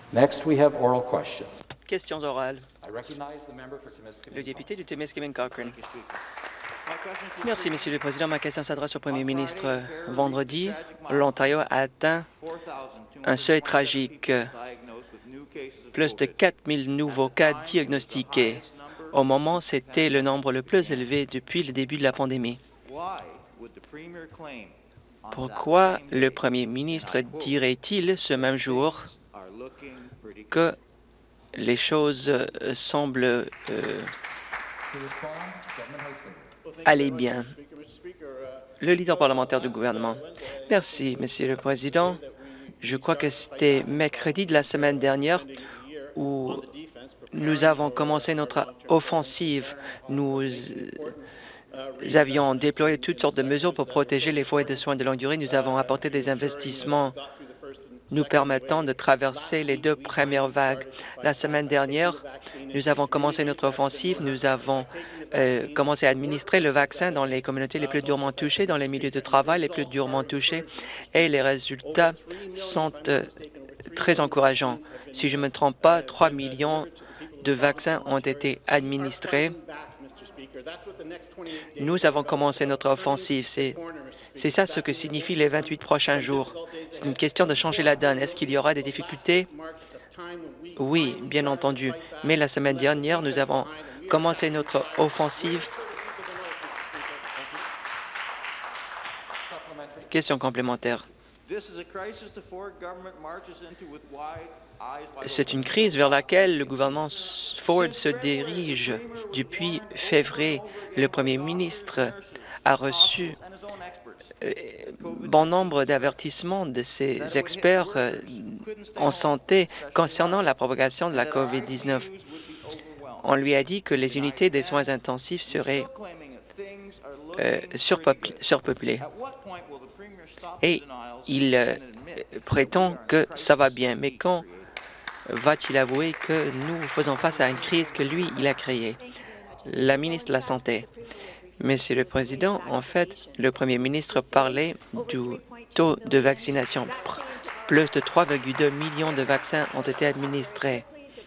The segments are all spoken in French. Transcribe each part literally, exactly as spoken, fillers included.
Next, we have oral questions. Questions orales. I recognize the member for Timiskaming. Le député du Timiskaming-Cochrane. Merci, Monsieur le Président. Ma question s'adresse au Premier ministre. Vendredi, l'Ontario a atteint un seuil tragique. Plus de quatre mille nouveaux cas diagnostiqués. Au moment, c'était le nombre le plus élevé depuis le début de la pandémie. Pourquoi le Premier ministre dirait-il ce même jour que les choses euh, semblent euh, aller bien? Le leader parlementaire du gouvernement. Merci, Monsieur le Président. Je crois que c'était mercredi de la semaine dernière où nous avons commencé notre offensive. Nous avions déployé toutes sortes de mesures pour protéger les foyers de soins de longue durée. Nous avons apporté des investissements nous permettant de traverser les deux premières vagues. La semaine dernière, nous avons commencé notre offensive. Nous avons euh, commencé à administrer le vaccin dans les communautés les plus durement touchées, dans les milieux de travail les plus durement touchés, et les résultats sont euh, très encourageants. Si je ne me trompe pas, trois millions de vaccins ont été administrés. Nous avons commencé notre offensive. C'est ça ce que signifient les vingt-huit prochains jours. C'est une question de changer la donne. Est-ce qu'il y aura des difficultés? Oui, bien entendu. Mais la semaine dernière, nous avons commencé notre offensive. Question complémentaire. C'est une crise vers laquelle le gouvernement Ford se dirige. Depuis février, le Premier ministre a reçu euh, bon nombre d'avertissements de ses experts euh, en santé concernant la propagation de la COVID dix-neuf. On lui a dit que les unités des soins intensifs seraient euh, surpeuplées. surpeuplées. Et il euh, prétend que ça va bien. Mais quand va-t-il avouer que nous faisons face à une crise que lui, il a créée? La ministre de la Santé. Monsieur le Président, en fait, le Premier ministre parlait du taux de vaccination. Plus de trois virgule deux millions de vaccins ont été administrés.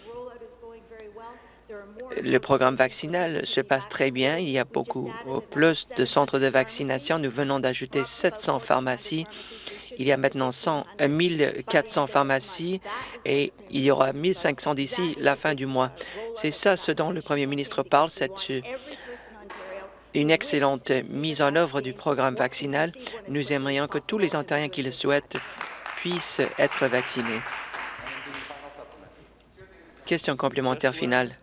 Le programme vaccinal se passe très bien. Il y a beaucoup plus de centres de vaccination. Nous venons d'ajouter sept cents pharmacies. Il y a maintenant mille quatre cents pharmacies et il y aura mille cinq cents d'ici la fin du mois. C'est ça ce dont le Premier ministre parle. C'est une excellente mise en œuvre du programme vaccinal. Nous aimerions que tous les Ontariens qui le souhaitent puissent être vaccinés. Question complémentaire finale.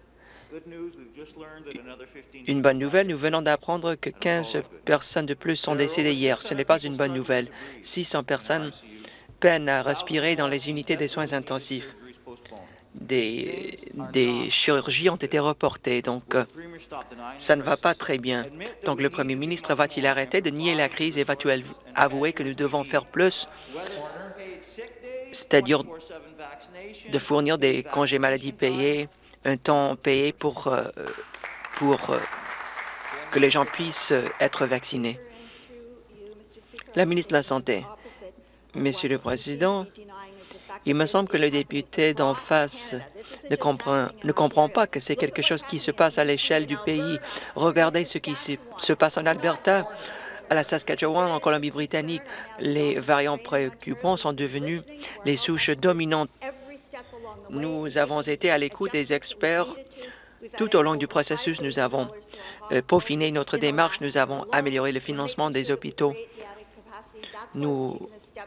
Une bonne nouvelle, nous venons d'apprendre que quinze personnes de plus sont décédées hier. Ce n'est pas une bonne nouvelle. six cents personnes peinent à respirer dans les unités des soins intensifs. Des, des chirurgies ont été reportées, donc euh, ça ne va pas très bien. Donc le Premier ministre va-t-il arrêter de nier la crise et va-t-il avouer que nous devons faire plus, c'est-à-dire de fournir des congés maladie payés, un temps payé pour, euh, pour euh, que les gens puissent être vaccinés. La ministre de la Santé. Monsieur le Président, il me semble que le député d'en face ne comprend, ne comprend pas que c'est quelque chose qui se passe à l'échelle du pays. Regardez ce qui se, se passe en Alberta, à la Saskatchewan, en Colombie-Britannique. Les variants préoccupants sont devenus les souches dominantes. Nous avons été à l'écoute des experts tout au long du processus. Nous avons euh, peaufiné notre démarche. Nous avons amélioré le financement des hôpitaux. Nous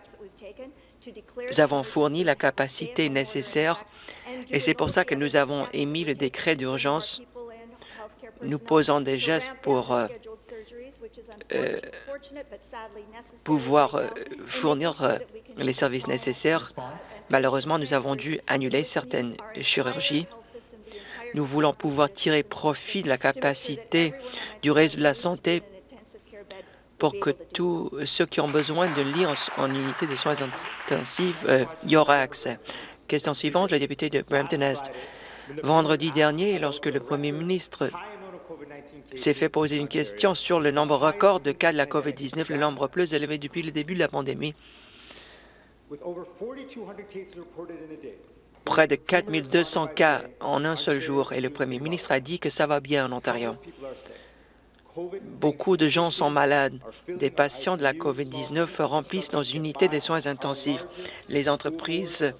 avons fourni la capacité nécessaire et c'est pour ça que nous avons émis le décret d'urgence. Nous posons des gestes pour euh, euh, pouvoir euh, fournir euh, les services nécessaires. Malheureusement, nous avons dû annuler certaines chirurgies. Nous voulons pouvoir tirer profit de la capacité du réseau de la santé pour que tous ceux qui ont besoin de lits en, en unité de soins intensifs euh, y aura accès. Question suivante, le député de Brampton-Est. Vendredi dernier, lorsque le Premier ministre s'est fait poser une question sur le nombre record de cas de la COVID dix-neuf, le nombre plus élevé depuis le début de la pandémie, près de quatre mille deux cents cas en un seul jour et le premier ministre a dit que ça va bien en Ontario. Beaucoup de gens sont malades. Des patients de la COVID dix-neuf remplissent nos unités des soins intensifs. Les entreprises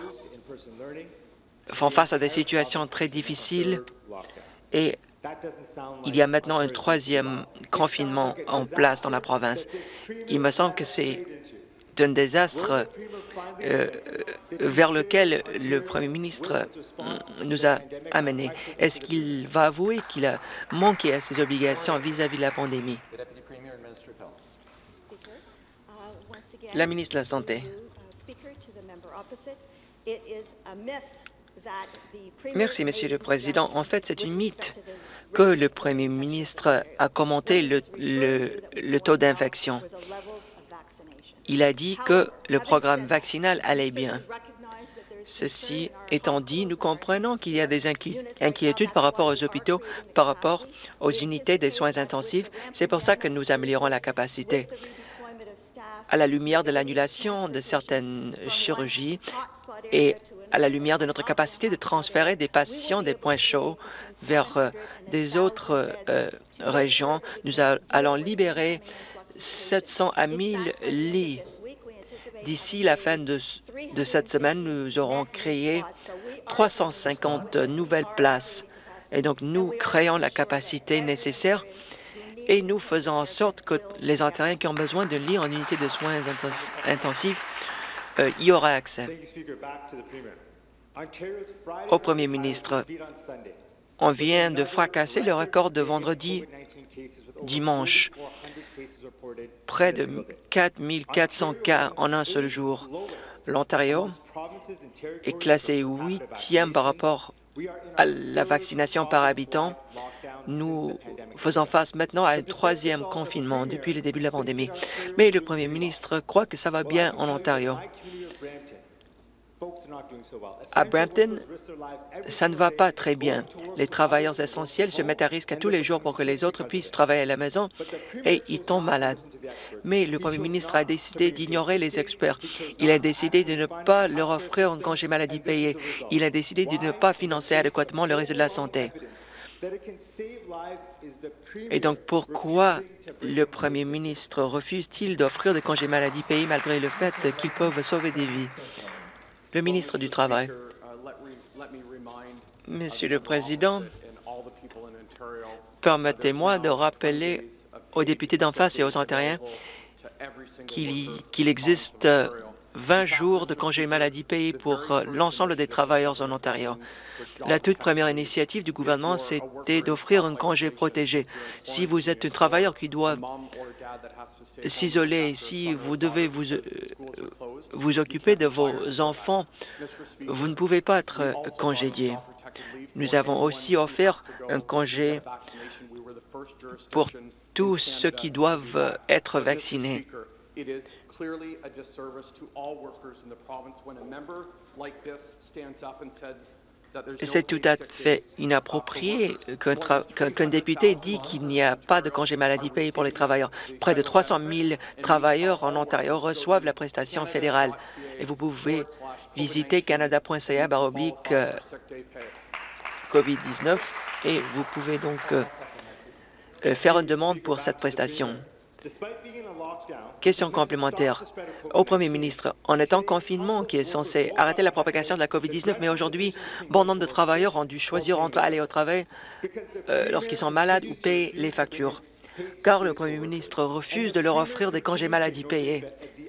font face à des situations très difficiles et il y a maintenant un troisième confinement en place dans la province. Il me semble que c'est un désastre euh, vers lequel le premier ministre nous a amenés. Est-ce qu'il va avouer qu'il a manqué à ses obligations vis-à-vis de la pandémie? The Deputy Premier and Minister of Health. La ministre de la Santé. Merci, Monsieur le Président. En fait, c'est une mythe que le premier ministre a commenté le, le, le taux d'infection. Il a dit que le programme vaccinal allait bien. Ceci étant dit, nous comprenons qu'il y a des inqui inquiétudes par rapport aux hôpitaux, par rapport aux unités des soins intensifs. C'est pour ça que nous améliorons la capacité. À la lumière de l'annulation de certaines chirurgies et à la lumière de notre capacité de transférer des patients des points chauds vers euh, des autres euh, régions, nous a, allons libérer sept cents à mille lits. D'ici la fin de, de cette semaine, nous aurons créé trois cent cinquante nouvelles places. Et donc, nous créons la capacité nécessaire et nous faisons en sorte que les Ontariens qui ont besoin de lits en unité de soins intensifs euh, y aura accès. Au premier ministre, on vient de fracasser le record de vendredi dimanche. Près de quatre mille quatre cents cas en un seul jour. L'Ontario est classé huitième par rapport à la vaccination par habitant. Nous faisons face maintenant à un troisième confinement depuis le début de la pandémie. Mais le premier ministre croit que ça va bien en Ontario. À Brampton, ça ne va pas très bien. Les travailleurs essentiels se mettent à risque à tous les jours pour que les autres puissent travailler à la maison et ils tombent malades. Mais le premier ministre a décidé d'ignorer les experts. Il a décidé de ne pas leur offrir un congé maladie payé. Il a décidé de ne pas financer adéquatement le réseau de la santé. Et donc, pourquoi le premier ministre refuse-t-il d'offrir des congés maladie payés malgré le fait qu'ils peuvent sauver des vies? Le ministre du Travail. Monsieur le Président, permettez-moi de rappeler aux députés d'en face et aux Ontariens qu'il qu'il existe vingt jours de congés maladie payés pour l'ensemble des travailleurs en Ontario. La toute première initiative du gouvernement, c'était d'offrir un congé protégé. Si vous êtes un travailleur qui doit s'isoler, si vous devez vous, euh, vous occuper de vos enfants, vous ne pouvez pas être congédié. Nous avons aussi offert un congé pour tous ceux qui doivent être vaccinés. C'est tout à fait inapproprié qu'un qu'un député dit qu'il n'y a pas de congé maladie payé pour les travailleurs. Près de trois cent mille travailleurs en Ontario reçoivent la prestation fédérale. Et vous pouvez visiter canada point c a barre oblique COVID dix-neuf et vous pouvez donc euh, faire une demande pour cette prestation. Question complémentaire. Au premier ministre, on est en confinement qui est censé arrêter la propagation de la COVID dix-neuf, mais aujourd'hui, bon nombre de travailleurs ont dû choisir entre aller au travail euh, lorsqu'ils sont malades ou payer les factures, car le premier ministre refuse de leur offrir des congés maladie payés.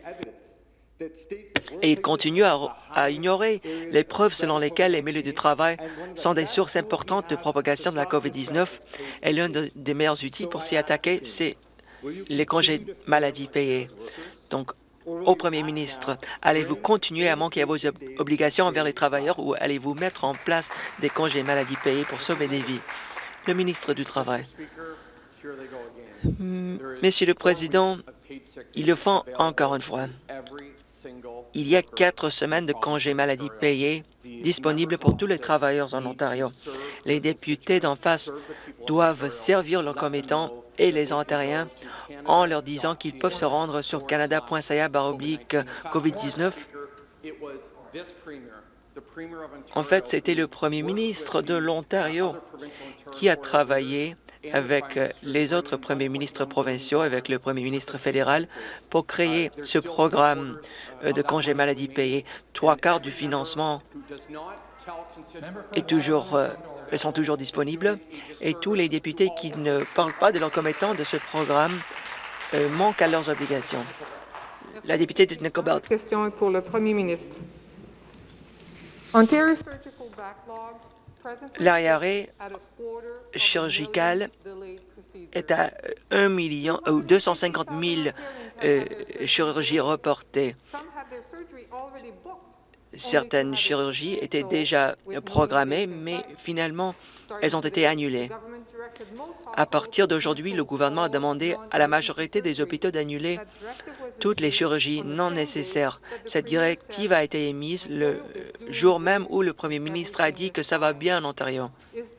Et il continue à, à ignorer les preuves selon lesquelles les milieux de travail sont des sources importantes de propagation de la COVID dix-neuf et l'un de, des meilleurs outils pour s'y attaquer, c'est les congés maladie payés. Donc, au premier ministre, allez-vous continuer à manquer à vos ob obligations envers les travailleurs ou allez-vous mettre en place des congés maladie payés pour sauver des vies? Le ministre du Travail. Monsieur le Président, ils le font encore une fois. Il y a quatre semaines de congés maladie payés disponibles pour tous les travailleurs en Ontario. Les députés d'en face doivent servir leurs commettants et les Ontariens en leur disant qu'ils peuvent se rendre sur canada point c a barre oblique COVID dix-neuf En fait, c'était le premier ministre de l'Ontario qui a travaillé avec les autres premiers ministres provinciaux, avec le premier ministre fédéral, pour créer ce programme de congé maladie payé. Trois quarts du financement est toujours, euh, sont toujours disponibles et tous les députés qui ne parlent pas de leurs commettants de ce programme euh, manquent à leurs obligations. La députée de Nickel Belt. La question est pour le premier ministre. Ontario Surgical Backlog presently L'arriéré at a quarter of a chirurgical million delayed procedures. est à un million ou deux cent cinquante mille euh, chirurgies reportées. Some had their surgery already booked. Certaines chirurgies étaient déjà programmées, mais finalement, elles ont été annulées. À partir d'aujourd'hui, le gouvernement a demandé à la majorité des hôpitaux d'annuler toutes les chirurgies non nécessaires. Cette directive a été émise le jour même où le premier ministre a dit que ça va bien en Ontario.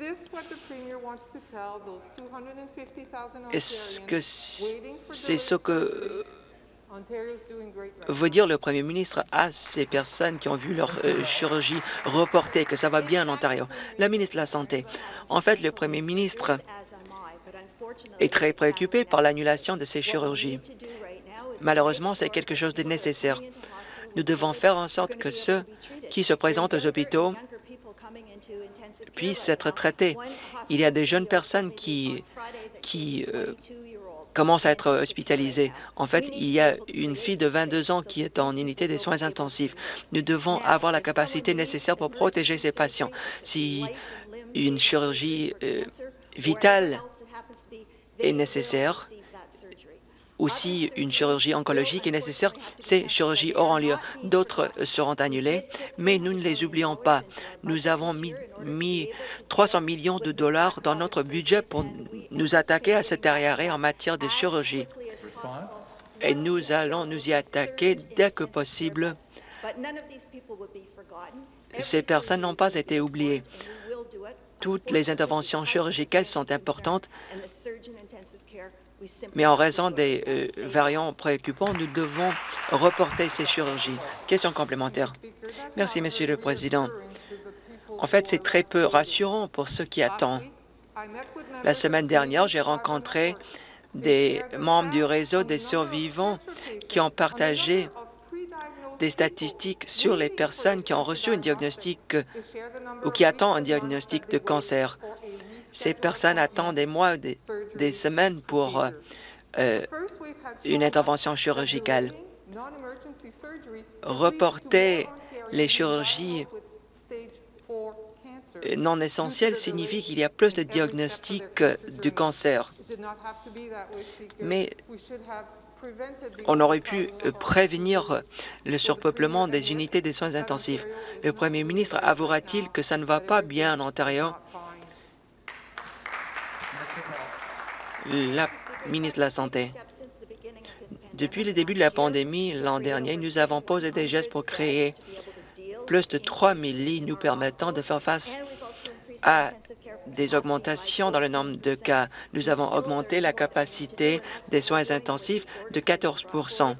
Est-ce que c'est ce que veut dire le premier ministre à ces personnes qui ont vu leur euh, chirurgie reportée, que ça va bien en Ontario? La ministre de la Santé. En fait, le premier ministre est très préoccupé par l'annulation de ces chirurgies. Malheureusement, c'est quelque chose de nécessaire. Nous devons faire en sorte que ceux qui se présentent aux hôpitaux puissent être traités. Il y a des jeunes personnes qui, qui euh, commencent à être hospitalisées. En fait, il y a une fille de vingt-deux ans qui est en unité des soins intensifs. Nous devons avoir la capacité nécessaire pour protéger ces patients. Si une chirurgie euh, vitale est nécessaire, ou si une chirurgie oncologique est nécessaire, ces chirurgies auront lieu. D'autres seront annulées, mais nous ne les oublions pas. Nous avons mis, mis trois cents millions de dollars dans notre budget pour nous attaquer à cet arriéré en matière de chirurgie. Et nous allons nous y attaquer dès que possible. Ces personnes n'ont pas été oubliées. Toutes les interventions chirurgicales sont importantes, mais en raison des euh, variants préoccupants, nous devons reporter ces chirurgies. Question complémentaire. Merci, Monsieur le Président. En fait, c'est très peu rassurant pour ceux qui attendent. La semaine dernière, j'ai rencontré des membres du réseau des survivants qui ont partagé des statistiques sur les personnes qui ont reçu un diagnostic ou qui attendent un diagnostic de cancer. Ces personnes attendent des mois, des, des semaines pour euh, une intervention chirurgicale. Reporter les chirurgies non essentielles signifie qu'il y a plus de diagnostics du cancer. Mais on aurait pu prévenir le surpeuplement des unités des soins intensifs. Le premier ministre avouera-t-il que ça ne va pas bien en Ontario? La ministre de la Santé. Depuis le début de la pandémie l'an dernier, nous avons posé des gestes pour créer plus de trois mille lits nous permettant de faire face à des augmentations dans le nombre de cas. Nous avons augmenté la capacité des soins intensifs de quatorze pour cent.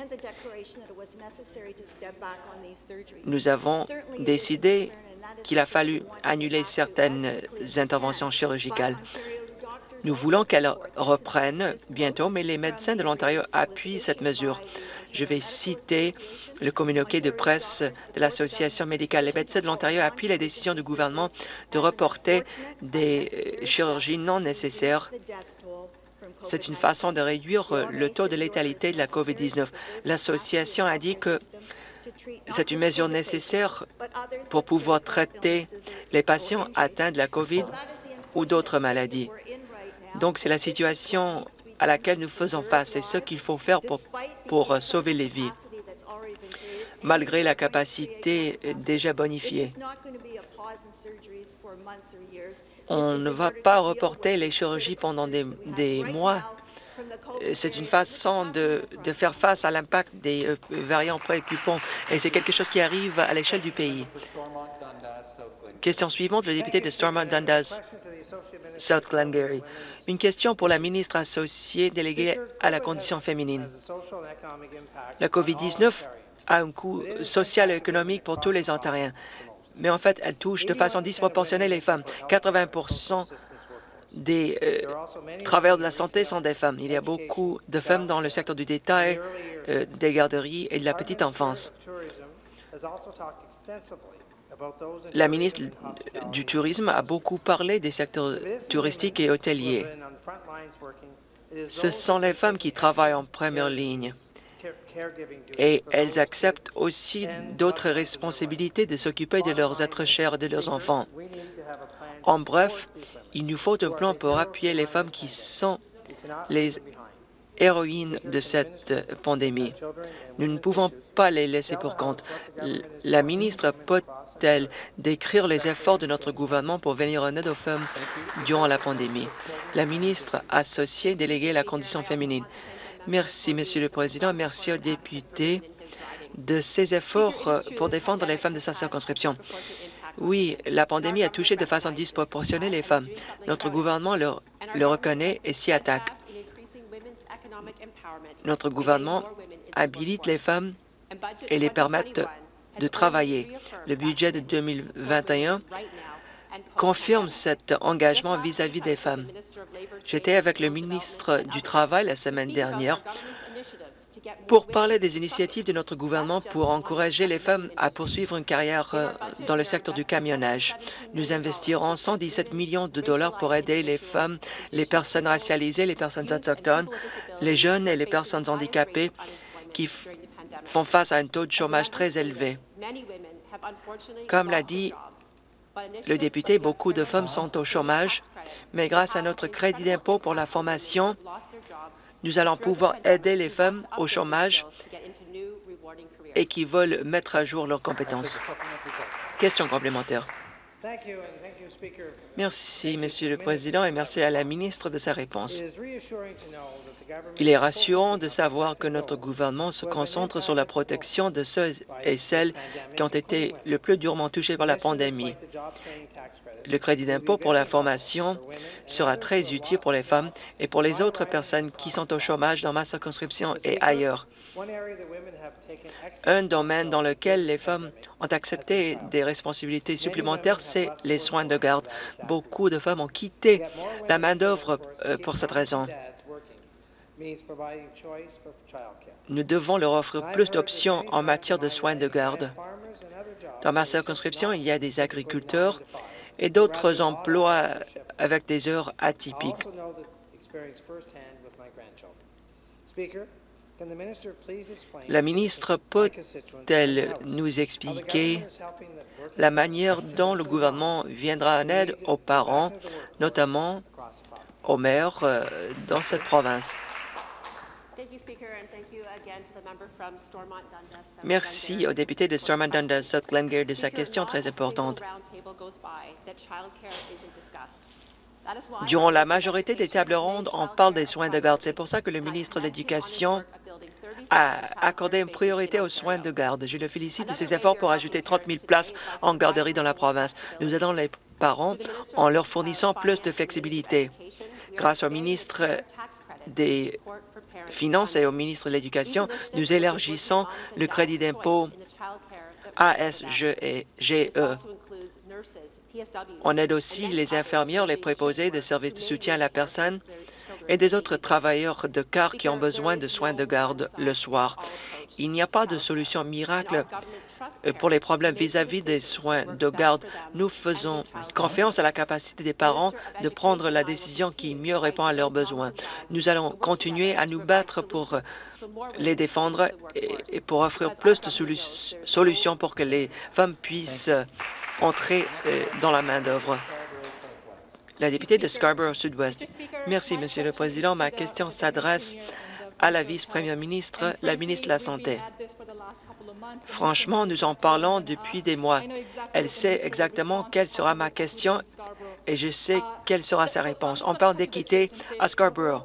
Nous avons décidé qu'il a fallu annuler certaines interventions chirurgicales. Nous voulons qu'elles reprennent bientôt, mais les médecins de l'Ontario appuient cette mesure. Je vais citer le communiqué de presse de l'Association médicale. Les médecins de l'Ontario appuient la décision du gouvernement de reporter des chirurgies non nécessaires. C'est une façon de réduire le taux de létalité de la COVID dix-neuf. L'association a dit que c'est une mesure nécessaire pour pouvoir traiter les patients atteints de la COVID ou d'autres maladies. Donc, c'est la situation à laquelle nous faisons face. C'est ce qu'il faut faire pour, pour sauver les vies, malgré la capacité déjà bonifiée. On ne va pas reporter les chirurgies pendant des, des mois. C'est une façon de, de faire face à l'impact des euh, variants préoccupants et c'est quelque chose qui arrive à l'échelle du pays. Question suivante, le député de Stormont-Dundas, South Glengarry. Une question pour la ministre associée déléguée à la condition féminine. La COVID dix-neuf a un coût social et économique pour tous les Ontariens. mais en fait, elle touche de façon disproportionnée les femmes. quatre-vingts pour cent des euh, travailleurs de la santé sont des femmes. Il y a beaucoup de femmes dans le secteur du détail, euh, des garderies et de la petite enfance. La ministre du Tourisme a beaucoup parlé des secteurs touristiques et hôteliers. Ce sont les femmes qui travaillent en première ligne et elles acceptent aussi d'autres responsabilités de s'occuper de leurs êtres chers et de leurs enfants. En bref, il nous faut un plan pour appuyer les femmes qui sont les héroïnes de cette pandémie. Nous ne pouvons pas les laisser pour compte. La ministre peut-elle décrire les efforts de notre gouvernement pour venir en aide aux femmes durant la pandémie? La ministre associée déléguée à la condition féminine. Merci, Monsieur le Président. Merci aux députés de ses efforts pour défendre les femmes de sa circonscription. Oui, la pandémie a touché de façon disproportionnée les femmes. Notre gouvernement le, le reconnaît et s'y attaque. Notre gouvernement habilite les femmes et les permettent de travailler. Le budget de deux mille vingt et un confirme cet engagement vis-à-vis des femmes. J'étais avec le ministre du Travail la semaine dernière pour parler des initiatives de notre gouvernement pour encourager les femmes à poursuivre une carrière dans le secteur du camionnage. Nous investirons cent dix-sept millions de dollars pour aider les femmes, les personnes racialisées, les personnes autochtones, les jeunes et les personnes handicapées qui font face à un taux de chômage très élevé. Comme l'a dit le député, beaucoup de femmes sont au chômage, mais grâce à notre crédit d'impôt pour la formation, nous allons pouvoir aider les femmes au chômage et qui veulent mettre à jour leurs compétences. Question complémentaire. Merci, Monsieur le Président, et merci à la ministre de sa réponse. Il est rassurant de savoir que notre gouvernement se concentre sur la protection de ceux et celles qui ont été le plus durement touchés par la pandémie. Le crédit d'impôt pour la formation sera très utile pour les femmes et pour les autres personnes qui sont au chômage dans ma circonscription et ailleurs. Un domaine dans lequel les femmes ont accepté des responsabilités supplémentaires, c'est les soins de garde. Beaucoup de femmes ont quitté la main-d'œuvre pour cette raison. Nous devons leur offrir plus d'options en matière de soins de garde. Dans ma circonscription, il y a des agriculteurs et d'autres emplois avec des heures atypiques. La ministre peut-elle nous expliquer la manière dont le gouvernement viendra en aide aux parents, notamment aux maires euh, dans cette province? Merci au député de Stormont-Dundas, South Glengarry, de sa question très importante. Durant la majorité des tables rondes, on parle des soins de garde. C'est pour ça que le ministre de l'Éducation a accordé une priorité aux soins de garde. Je le félicite de ses efforts pour ajouter trente mille places en garderie dans la province. Nous aidons les parents en leur fournissant plus de flexibilité. Grâce au ministre des Finances et au ministre de l'Éducation, nous élargissons le crédit d'impôt A S G E. On aide aussi les infirmières, les préposés des services de soutien à la personne et des autres travailleurs de car qui ont besoin de soins de garde le soir. Il n'y a pas de solution miracle pour les problèmes vis-à-vis des soins de garde. Nous faisons confiance à la capacité des parents de prendre la décision qui mieux répond à leurs besoins. Nous allons continuer à nous battre pour les défendre et pour offrir plus de solu solutions pour que les femmes puissent entrer dans la main-d'œuvre. La députée de Scarborough Sud-Ouest. Merci, Monsieur le Président. Ma question s'adresse à la vice-première ministre, la ministre de la Santé. Franchement, nous en parlons depuis des mois. Elle sait exactement quelle sera ma question et je sais quelle sera sa réponse. On parle d'équité à Scarborough.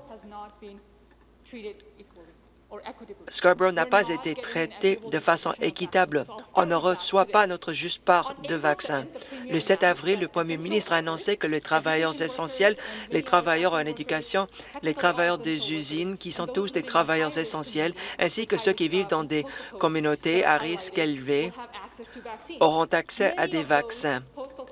Scarborough n'a pas été traité de façon équitable. On ne reçoit pas notre juste part de vaccins. Le sept avril, le premier ministre a annoncé que les travailleurs essentiels, les travailleurs en éducation, les travailleurs des usines, qui sont tous des travailleurs essentiels, ainsi que ceux qui vivent dans des communautés à risque élevé, auront accès à des vaccins.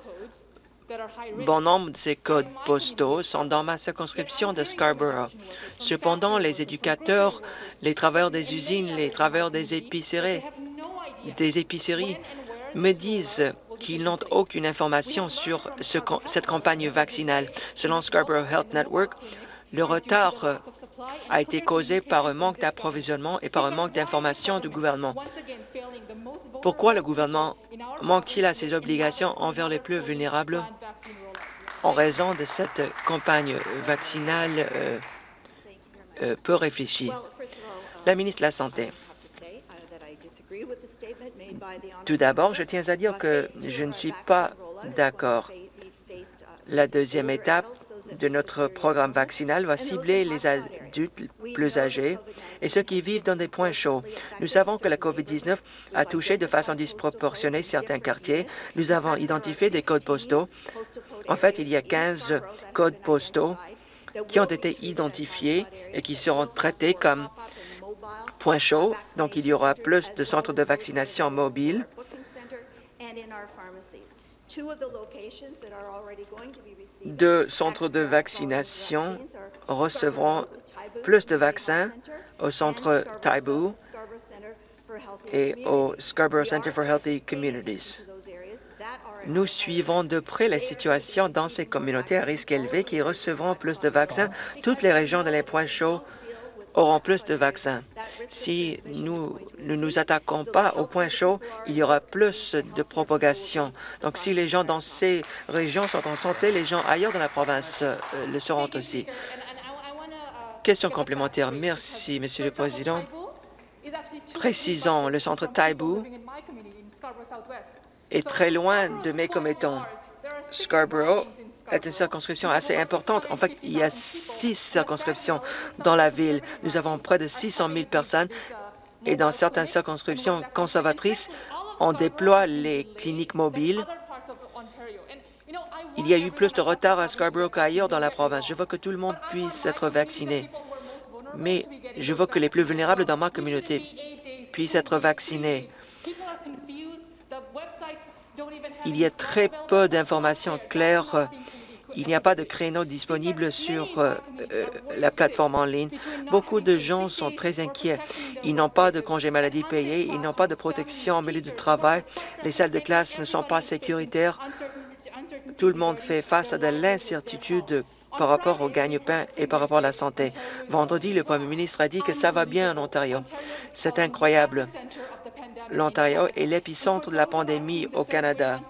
Bon nombre de ces codes postaux sont dans ma circonscription de Scarborough. Cependant, les éducateurs, les travailleurs des usines, les travailleurs des épiceries, des épiceries me disent qu'ils n'ont aucune information sur ce, cette campagne vaccinale. Selon Scarborough Health Network, le retard a été causé par un manque d'approvisionnement et par un manque d'information du gouvernement. Pourquoi le gouvernement manque-t-il à ses obligations envers les plus vulnérables en raison de cette campagne vaccinale euh, euh, peu réfléchie? La ministre de la Santé. Tout d'abord, je tiens à dire que je ne suis pas d'accord. La deuxième étape de notre programme vaccinal va cibler les adultes plus âgés et ceux qui vivent dans des points chauds. Nous savons que la COVID dix-neuf a touché de façon disproportionnée certains quartiers. Nous avons identifié des codes postaux. En fait, il y a quinze codes postaux qui ont été identifiés et qui seront traités comme points chauds. Donc, il y aura plus de centres de vaccination mobiles. Deux centres de vaccination recevront plus de vaccins au centre Taibu et au Scarborough Centre for Healthy Communities. Nous suivons de près la situation dans ces communautés à risque élevé qui recevront plus de vaccins. Toutes les régions dans les points chauds auront plus de vaccins. Si nous ne nous attaquons pas aux points chauds, il y aura plus de propagation. Donc, si les gens dans ces régions sont en santé, les gens ailleurs dans la province euh, le seront aussi. Question complémentaire. Merci, Monsieur le Président. Précisons, le centre Taibu est très loin de mes commettants. Scarborough est une circonscription assez importante. En fait, il y a six circonscriptions dans la ville. Nous avons près de six cent mille personnes et dans certaines circonscriptions conservatrices, on déploie les cliniques mobiles. Il y a eu plus de retard à Scarborough qu'ailleurs dans la province. Je veux que tout le monde puisse être vacciné, mais je veux que les plus vulnérables dans ma communauté puissent être vaccinés. Il y a très peu d'informations claires. Il n'y a pas de créneau disponible sur euh, euh, la plateforme en ligne. Beaucoup de gens sont très inquiets. Ils n'ont pas de congé maladie payé, ils n'ont pas de protection au milieu du travail. Les salles de classe ne sont pas sécuritaires. Tout le monde fait face à de l'incertitude par rapport au gagne-pain et par rapport à la santé. Vendredi, le premier ministre a dit que ça va bien en Ontario. C'est incroyable. L'Ontario est l'épicentre de la pandémie au Canada.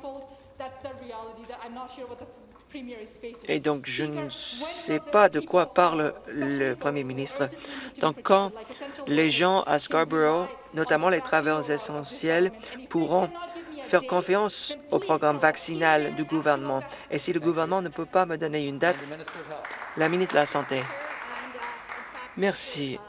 Et donc, je ne sais pas de quoi parle le premier ministre. Donc, quand les gens à Scarborough, notamment les travailleurs essentiels, pourront faire confiance au programme vaccinal du gouvernement. Et si le gouvernement ne peut pas me donner une date, la ministre de la Santé. Merci.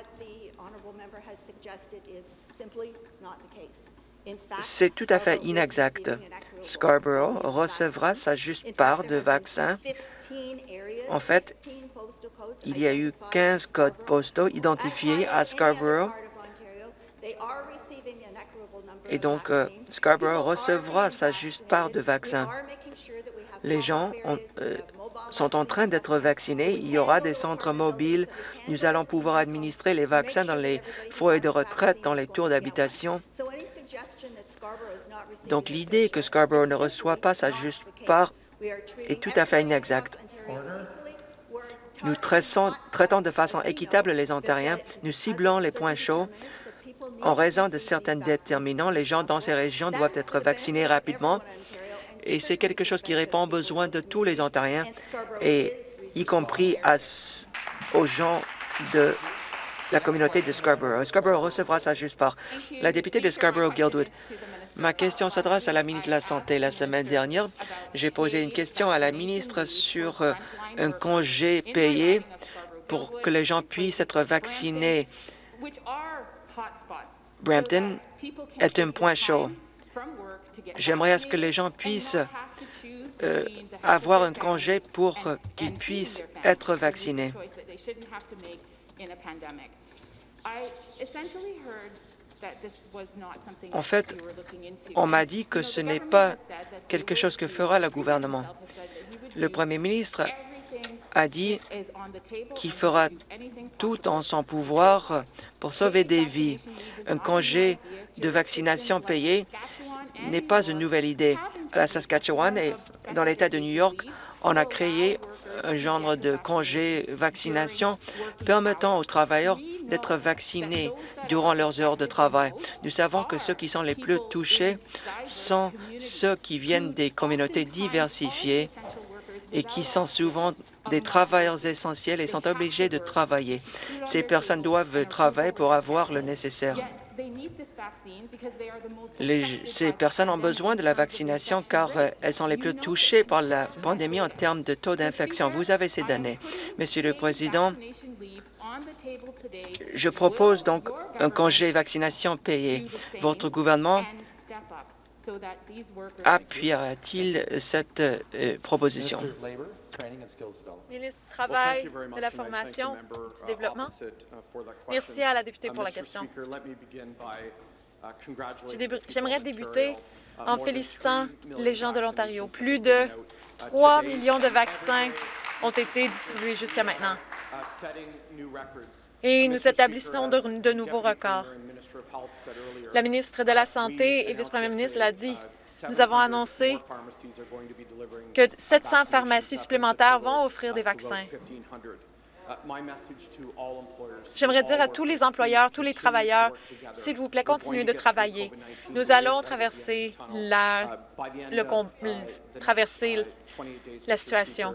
C'est tout à fait inexact. Scarborough recevra sa juste part de vaccins. En fait, il y a eu quinze codes postaux identifiés à Scarborough. Et donc, euh, Scarborough recevra sa juste part de vaccins. Les gens ont, euh, sont en train d'être vaccinés. Il y aura des centres mobiles. Nous allons pouvoir administrer les vaccins dans les foyers de retraite, dans les tours d'habitation. Donc, l'idée que Scarborough ne reçoit pas sa juste part est tout à fait inexacte. Nous traitons, traitons de façon équitable les Ontariens. Nous ciblons les points chauds. En raison de certains déterminants, les gens dans ces régions doivent être vaccinés rapidement. Et c'est quelque chose qui répond aux besoins de tous les Ontariens, et y compris à, aux gens de la communauté de Scarborough. Scarborough recevra sa juste part. La députée de Scarborough-Guildwood. Ma question s'adresse à la ministre de la Santé. La semaine dernière, j'ai posé une question à la ministre sur euh, un congé payé pour que les gens puissent être vaccinés. Brampton est un point chaud. J'aimerais à ce que les gens puissent euh, avoir un congé pour euh, qu'ils puissent être vaccinés. En fait, on m'a dit que ce n'est pas quelque chose que fera le gouvernement. Le premier ministre a dit qu'il fera tout en son pouvoir pour sauver des vies. Un congé de vaccination payé n'est pas une nouvelle idée. À la Saskatchewan et dans l'État de New York, on a créé un genre de congé vaccination permettant aux travailleurs d'être vaccinés durant leurs heures de travail. Nous savons que ceux qui sont les plus touchés sont ceux qui viennent des communautés diversifiées et qui sont souvent des travailleurs essentiels et sont obligés de travailler. Ces personnes doivent travailler pour avoir le nécessaire. Les, ces personnes ont besoin de la vaccination car euh, elles sont les plus touchées par la pandémie en termes de taux d'infection. Vous avez ces données. Monsieur le Président, je propose donc un congé vaccination payé. Votre gouvernement appuiera-t-il cette euh, proposition? Ministre du Travail, de la Formation, du Développement. Merci à la députée pour la question. J'aimerais débuter en félicitant les gens de l'Ontario. Plus de trois millions de vaccins ont été distribués jusqu'à maintenant. Et nous établissons de, de nouveaux records. La ministre de la Santé et vice-première ministre l'a dit. Nous avons annoncé que sept cents pharmacies supplémentaires vont offrir des vaccins. J'aimerais dire à tous les employeurs, tous les travailleurs, s'il vous plaît, continuez de travailler. Nous allons traverser la, le, traverser la situation.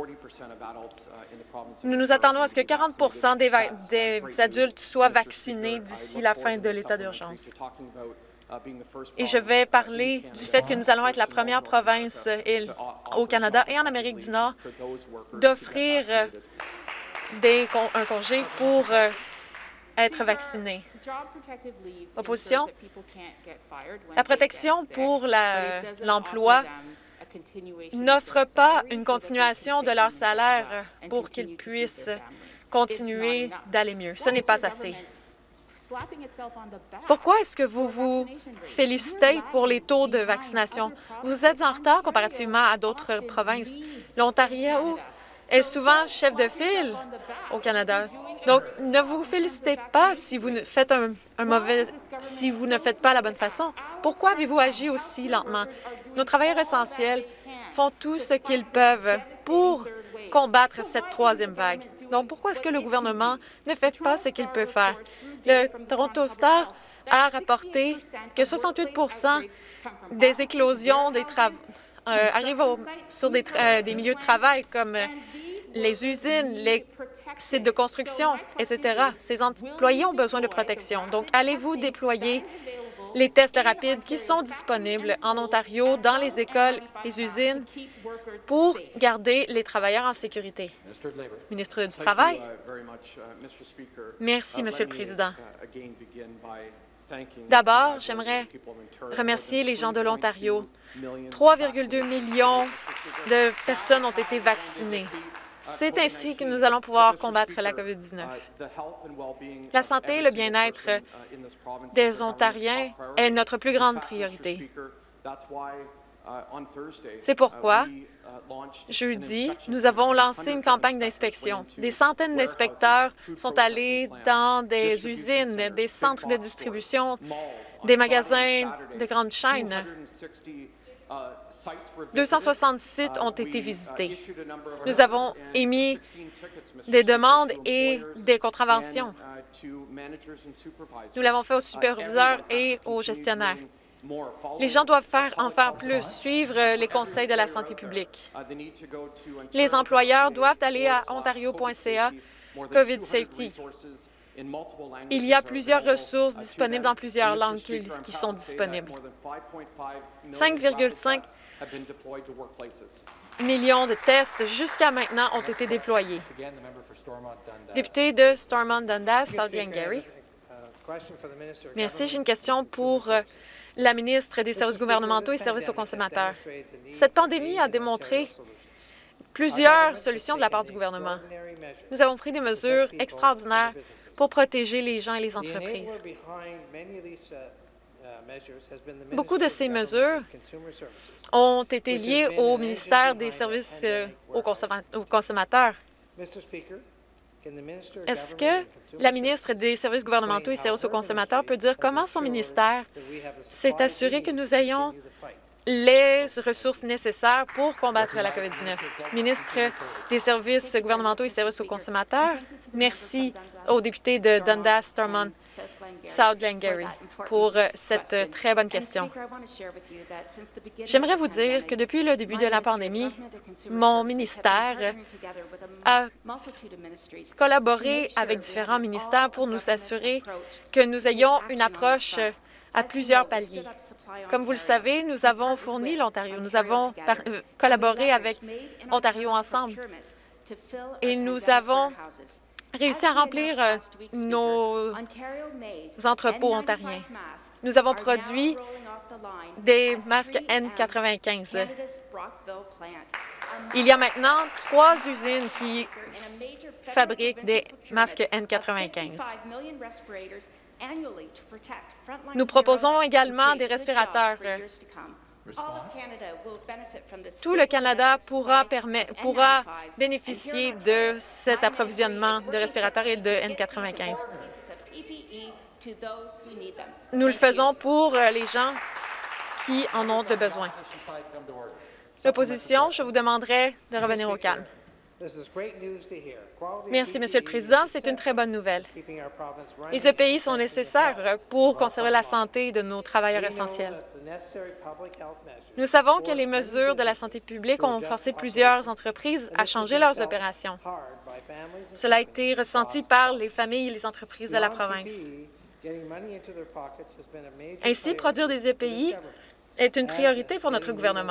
Nous nous attendons à ce que quarante pour cent des, des adultes soient vaccinés d'ici la fin de l'état d'urgence. Et je vais parler du fait que nous allons être la première province au Canada et en Amérique du Nord d'offrir des, un congé pour être vaccinés. Opposition? La protection pour l'emploi n'offre pas une continuation de leur salaire pour qu'ils puissent continuer d'aller mieux. Ce n'est pas assez. Pourquoi est-ce que vous vous félicitez pour les taux de vaccination? Vous êtes en retard comparativement à d'autres provinces. L'Ontario est souvent chef de file au Canada. Donc, ne vous félicitez pas si vous ne faites un, un mauvais, si vous ne faites pas la bonne façon. Pourquoi avez-vous agi aussi lentement? Nos travailleurs essentiels font tout ce qu'ils peuvent pour combattre cette troisième vague. Donc, pourquoi est-ce que le gouvernement ne fait pas ce qu'il peut faire? Le Toronto Star a rapporté que soixante-huit pour cent des éclosions des travaux euh, arrivent au, sur des, euh, des milieux de travail comme euh, les usines, les sites de construction, et cetera. Ces employés ont besoin de protection. Donc, allez-vous déployer les tests rapides qui sont disponibles en Ontario, dans les écoles, les usines, pour garder les travailleurs en sécurité? Ministre du Travail. Merci, Monsieur le Président. D'abord, j'aimerais remercier les gens de l'Ontario. trois virgule deux millions de personnes ont été vaccinées. C'est ainsi que nous allons pouvoir combattre la COVID dix-neuf. La santé et le bien-être des Ontariens est notre plus grande priorité. C'est pourquoi, jeudi, nous avons lancé une campagne d'inspection. Des centaines d'inspecteurs sont allés dans des usines, des centres de distribution, des magasins de grandes chaînes. deux cent soixante sites ont été visités. Nous avons émis des demandes et des contraventions. Nous l'avons fait aux superviseurs et aux gestionnaires. Les gens doivent faire en faire plus, suivre les conseils de la santé publique. Les employeurs doivent aller à ontario point c a COVID Safety. Il y a plusieurs ressources disponibles dans plusieurs langues qui, qui sont disponibles. cinq virgule cinq millions de tests jusqu'à maintenant ont été déployés. Député de Stormont-Dundas, South-Glengarry. Merci. J'ai une question pour la ministre des Services gouvernementaux et services aux consommateurs. Cette pandémie a démontré plusieurs solutions de la part du gouvernement. Nous avons pris des mesures extraordinaires pour protéger les gens et les entreprises. Beaucoup de ces mesures ont été liées au ministère des Services euh, aux, consomma- aux consommateurs. Est-ce que la ministre des Services gouvernementaux et Services aux consommateurs peut dire comment son ministère s'est assuré que nous ayons les ressources nécessaires pour combattre la COVID dix-neuf? Ministre des Services gouvernementaux et Services aux consommateurs, merci au député de Dundas-Stormont, South Glengarry, pour euh, cette euh, très bonne question. J'aimerais vous dire que depuis le début de la pandémie, mon ministère a collaboré avec différents ministères pour nous assurer que nous ayons une approche à plusieurs paliers. Comme vous le savez, nous avons fourni l'Ontario. Nous avons par- euh, collaboré avec Ontario Ensemble et nous avons réussi à remplir euh, nos entrepôts ontariens. Nous avons produit des masques N quatre-vingt-quinze. Il y a maintenant trois usines qui fabriquent des masques N quatre-vingt-quinze. Nous proposons également des respirateurs. Tout le Canada pourra, permettre, pourra bénéficier de cet approvisionnement de respirateurs et de N quatre-vingt-quinze. Nous le faisons pour les gens qui en ont de besoin. L'opposition, je vous demanderai de revenir au calme. Merci, Monsieur le Président. C'est une très bonne nouvelle. Et ce pays sont nécessaires pour conserver la santé de nos travailleurs essentiels. Nous savons que les mesures de la santé publique ont forcé plusieurs entreprises à changer leurs opérations. Cela a été ressenti par les familles et les entreprises de la province. Ainsi, produire des E P I est une priorité pour notre gouvernement.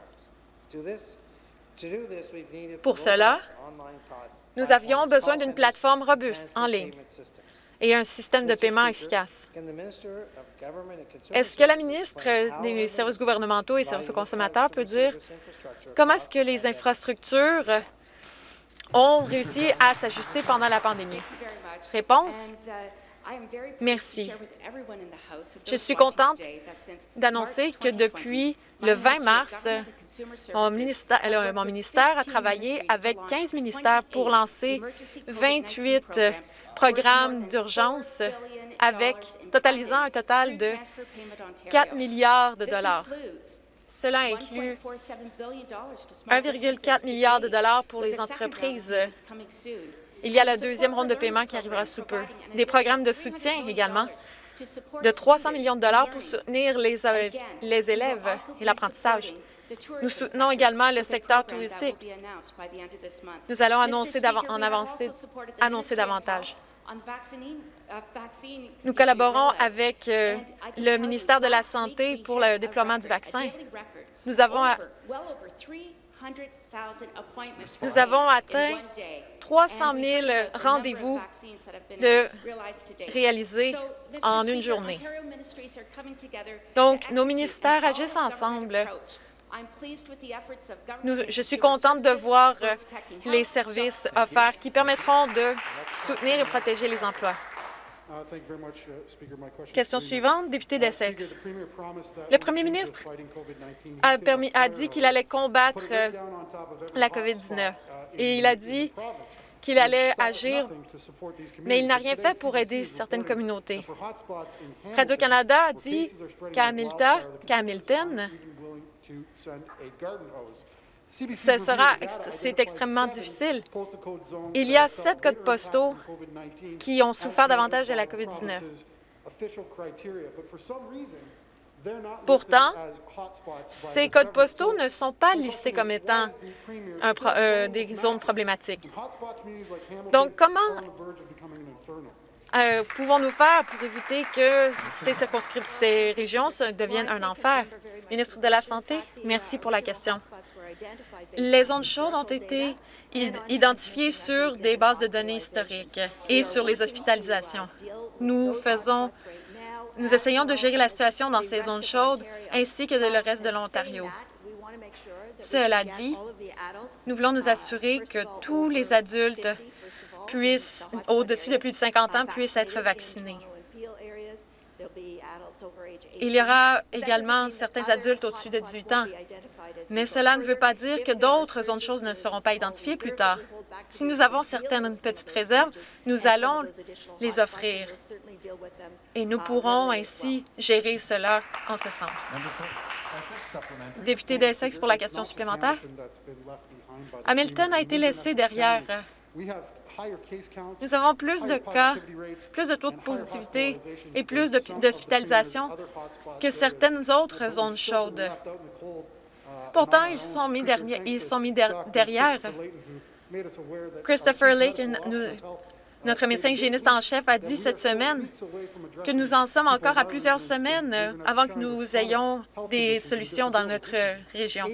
Pour cela, nous avions besoin d'une plateforme robuste en ligne et un système de paiement efficace. Est-ce que la ministre des Services gouvernementaux et Services aux consommateurs peut dire comment est-ce que les infrastructures ont réussi à s'ajuster pendant la pandémie? Réponse. Merci. Je suis contente d'annoncer que depuis le vingt mars, mon ministère, euh, mon ministère a travaillé avec quinze ministères pour lancer vingt-huit programmes d'urgence avec totalisant un total de quatre milliards de dollars. Cela inclut un virgule quatre milliard de dollars pour les entreprises. Il y a la deuxième ronde de paiement qui arrivera sous peu. Des programmes de soutien également de trois cents millions de dollars pour soutenir les, euh, les élèves et l'apprentissage. Nous soutenons également le secteur touristique. Nous allons annoncer en avancer, annoncer davantage. Nous collaborons avec euh, le ministère de la Santé pour le déploiement du vaccin. Nous avons, à, nous avons atteint trois cent mille rendez-vous de réalisés en une journée. Donc, nos ministères agissent ensemble. Nous, je suis contente de voir euh, les services offerts qui permettront de soutenir et protéger les emplois. Question suivante, député d'Essex. Le premier ministre a, permis, a dit qu'il allait combattre euh, la COVID dix-neuf et il a dit qu'il allait agir, mais il n'a rien fait pour aider certaines communautés. Radio-Canada a dit qu'à Hamilton, qu'à Hamilton, Ce sera, c'est extrêmement difficile. Il y a sept codes postaux qui ont souffert davantage de la COVID dix-neuf. Pourtant, ces codes postaux ne sont pas listés comme étant un pro, euh, des zones problématiques. Donc, comment euh, pouvons-nous faire pour éviter que ces circonscriptions, ces régions deviennent un enfer? Ministre de la Santé, merci pour la question. Les zones chaudes ont été identifiées sur des bases de données historiques et sur les hospitalisations. Nous faisons Nous essayons de gérer la situation dans ces zones chaudes ainsi que de le reste de l'Ontario. Cela dit, nous voulons nous assurer que tous les adultes puissent, au-dessus de plus de cinquante ans, puissent être vaccinés. Il y aura également certains adultes au-dessus de dix-huit ans, mais cela ne veut pas dire que d'autres zones choses ne seront pas identifiées plus tard. Si nous avons certaines petites réserves, nous allons les offrir et nous pourrons ainsi gérer cela en ce sens. Député d'Essex pour la question supplémentaire. Hamilton a été laissé derrière. Nous avons plus de cas, plus de taux de positivité et plus d'hospitalisation que certaines autres zones chaudes. Pourtant, ils sont mis derrière. Ils sont mis der derrière. Christopher Lake, nous, notre médecin hygiéniste en chef, a dit cette semaine que nous en sommes encore à plusieurs semaines avant que nous ayons des solutions dans notre région.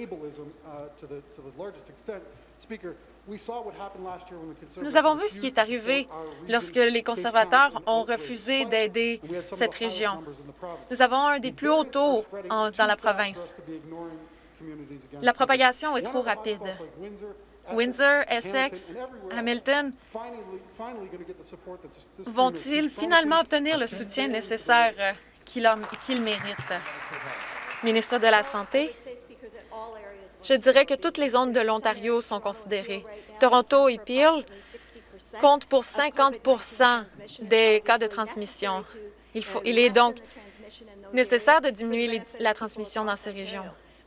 Nous avons vu ce qui est arrivé lorsque les conservateurs ont refusé d'aider cette région. Nous avons un des plus hauts taux en, dans la province. La propagation est trop rapide. Windsor, Essex, Hamilton vont-ils finalement obtenir le soutien nécessaire qu'ils qu'ils méritent? Ministre de la Santé, je dirais que toutes les zones de l'Ontario sont considérées. Toronto et Peel comptent pour cinquante pour cent des cas de transmission. Il, faut, il est donc nécessaire de diminuer les, la transmission dans ces régions.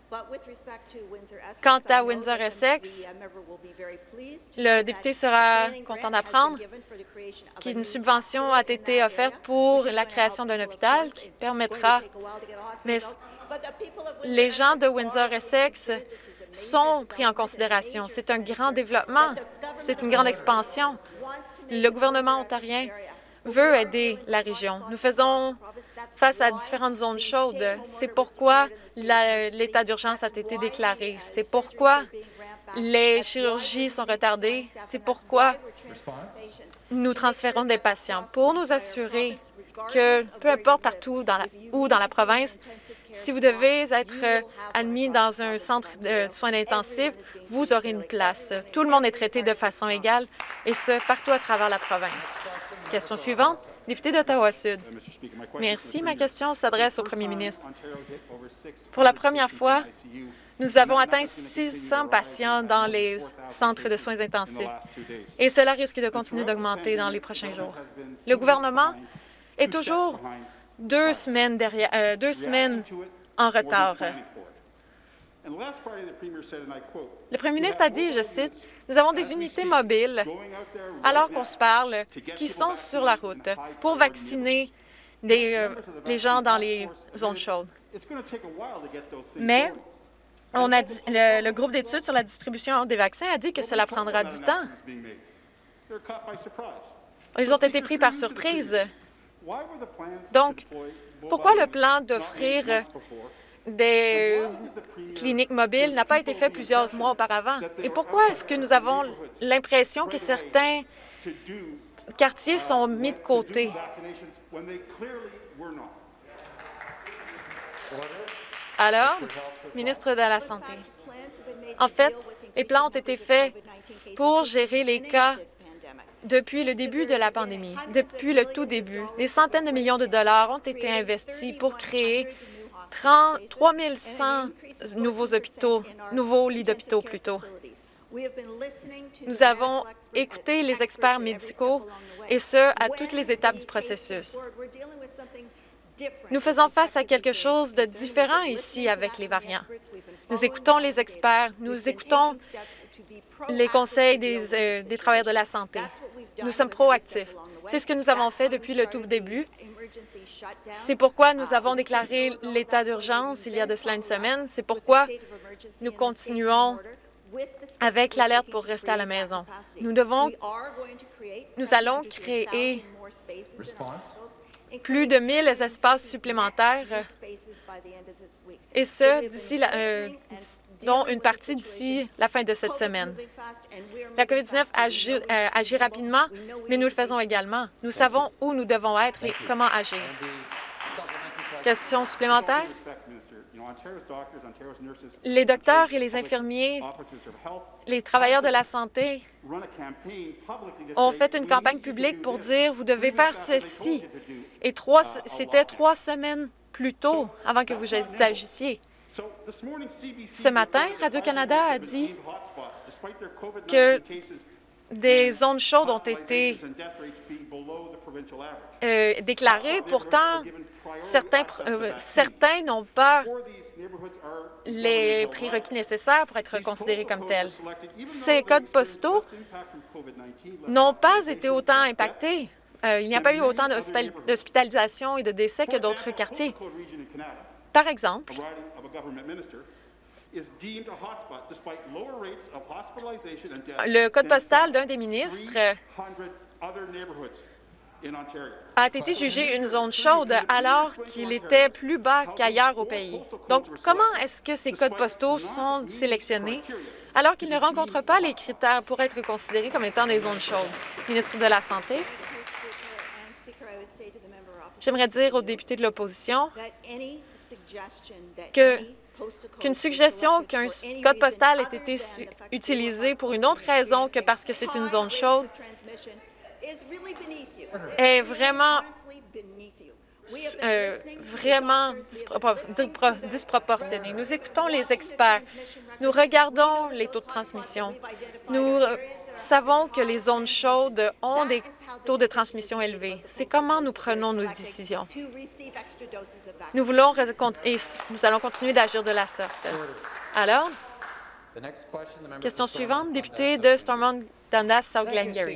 Quant à Windsor-Essex, le député sera content d'apprendre qu'une subvention a été offerte pour la création d'un hôpital qui permettra... Mais les gens de Windsor-Essex sont pris en considération. C'est un grand développement, c'est une grande expansion. Le gouvernement ontarien veut aider la région. Nous faisons face à différentes zones chaudes. C'est pourquoi l'état d'urgence a été déclaré. C'est pourquoi les chirurgies sont retardées. C'est pourquoi nous transférons des patients. Pour nous assurer que, peu importe partout dans la, où dans la province, si vous devez être admis dans un centre de soins intensifs, vous aurez une place. Tout le monde est traité de façon égale, et ce, partout à travers la province. Question suivante, député d'Ottawa-Sud. Merci. Ma question s'adresse au premier ministre. Pour la première fois, nous avons atteint six cents patients dans les centres de soins intensifs, et cela risque de continuer d'augmenter dans les prochains jours. Le gouvernement est toujours deux semaines, derrière, euh, deux semaines en retard. Le premier ministre a dit, je cite, « Nous avons des unités mobiles, alors qu'on se parle, qui sont sur la route pour vacciner des, euh, les gens dans les zones chaudes. » Mais on a dit, le, le groupe d'études sur la distribution des vaccins a dit que cela prendra du temps. Ils ont été pris par surprise. Donc, pourquoi le plan d'offrir des cliniques mobiles n'a pas été fait plusieurs mois auparavant? Et pourquoi est-ce que nous avons l'impression que certains quartiers sont mis de côté? Alors, ministre de la Santé, en fait, les plans ont été faits pour gérer les cas depuis le début de la pandémie, depuis le tout début. Des centaines de millions de dollars ont été investis pour créer trois mille cent nouveaux hôpitaux, nouveaux lits d'hôpitaux plutôt. Nous avons écouté les experts médicaux, et ce, à toutes les étapes du processus. Nous faisons face à quelque chose de différent ici avec les variants. Nous écoutons les experts, nous écoutons les conseils des, euh, des travailleurs de la santé. Nous sommes proactifs. C'est ce que nous avons fait depuis le tout début. C'est pourquoi nous avons déclaré l'état d'urgence il y a de cela une semaine. C'est pourquoi nous continuons avec l'alerte pour rester à la maison. Nous devons, nous allons créer plus de mille espaces supplémentaires, et ce, d'ici la, euh, dont une partie d'ici la fin de cette semaine. La COVID dix-neuf agit, euh, agit rapidement, mais nous le faisons également. Nous savons où nous devons être et comment agir. Question supplémentaire? Les docteurs et les infirmiers, les travailleurs de la santé ont fait une campagne publique pour dire « vous devez faire ceci ». Et trois, c'était trois semaines plus tôt avant que vous agissiez. Ce matin, Radio-Canada a dit que des zones chaudes ont été euh, déclarées. Pourtant, certains, euh, certains n'ont pas les prérequis nécessaires pour être considérés comme tels. Ces codes postaux n'ont pas été autant impactés. Euh, il n'y a pas eu autant d'hospitalisations et de décès que d'autres quartiers. Par exemple, le code postal d'un des ministres a été jugé une zone chaude alors qu'il était plus bas qu'ailleurs au pays. Donc, comment est-ce que ces codes postaux sont sélectionnés alors qu'ils ne rencontrent pas les critères pour être considérés comme étant des zones chaudes? Ministre de la Santé. J'aimerais dire aux députés de l'opposition que qu'une suggestion qu'un code postal ait été utilisé pour une autre raison que parce que c'est une zone chaude est vraiment, euh, vraiment disproportionné. Nous écoutons les experts. Nous regardons les taux de transmission. Nous euh, savons que les zones chaudes ont des taux de transmission élevés. C'est comment nous prenons nos décisions. Nous voulons et nous allons continuer d'agir de la sorte. Alors, question suivante, député de Stormont-Dundas, South Glengarry.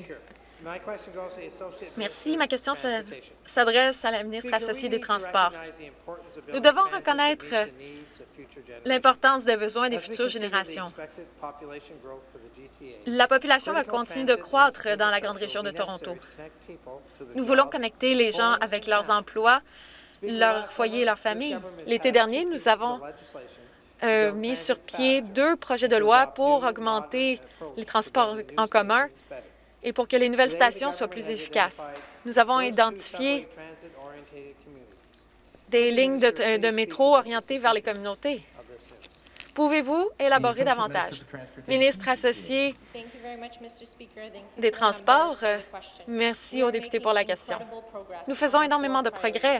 Merci. Ma question s'adresse à la ministre associée des Transports. Nous devons reconnaître l'importance des besoins des futures générations. La population va continuer de croître dans la grande région de Toronto. Nous voulons connecter les gens avec leurs emplois, leurs foyers et leurs familles. L'été dernier, nous avons euh, mis sur pied deux projets de loi pour augmenter les transports en commun et pour que les nouvelles stations soient plus efficaces. Nous avons identifié des lignes de, de métro orientées vers les communautés. Pouvez-vous élaborer davantage? Ministre associé des Transports, merci aux députés pour la question. Nous faisons énormément de progrès,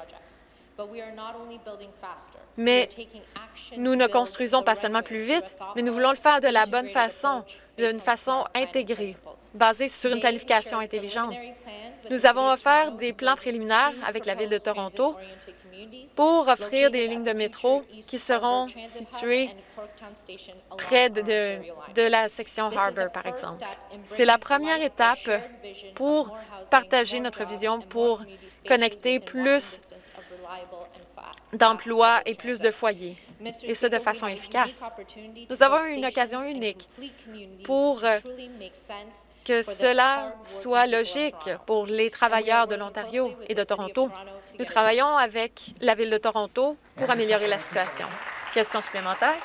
mais nous ne construisons pas seulement plus vite, mais nous voulons le faire de la bonne façon, d'une façon intégrée, basée sur une planification intelligente. Nous avons offert des plans préliminaires avec la Ville de Toronto pour offrir des lignes de métro qui seront situées près de, de, de la section Harbour, par exemple. C'est la première étape pour partager notre vision pour connecter plus d'emplois et plus de foyers, et ce de façon efficace. Nous avons une occasion unique pour que cela soit logique pour les travailleurs de l'Ontario et de Toronto. Nous travaillons avec la Ville de Toronto pour améliorer la situation. Question supplémentaire?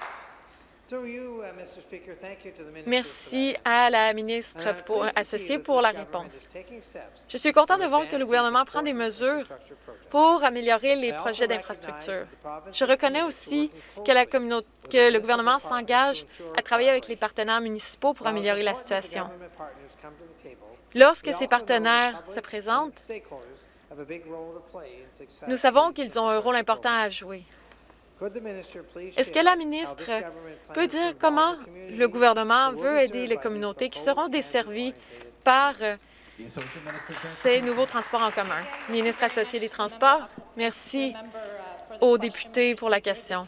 Merci à la ministre pour, associée pour la réponse. Je suis content de voir que le gouvernement prend des mesures pour améliorer les projets d'infrastructure. Je reconnais aussi que, la communauté, que le gouvernement s'engage à travailler avec les partenaires municipaux pour améliorer la situation. Lorsque ces partenaires se présentent, nous savons qu'ils ont un rôle important à jouer. Est-ce que la ministre peut dire comment le gouvernement veut aider les communautés qui seront desservies par ces nouveaux transports en commun? Ministre associé des Transports, merci aux députés pour la question.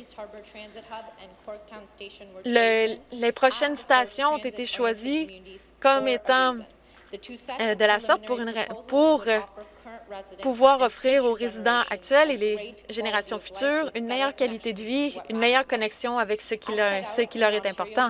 Le, les prochaines stations ont été choisies comme étant euh, de la sorte pour, une, pour euh, pouvoir offrir aux résidents actuels et les générations futures une meilleure qualité de vie, une meilleure connexion avec ce qui leur, ce qui leur est important.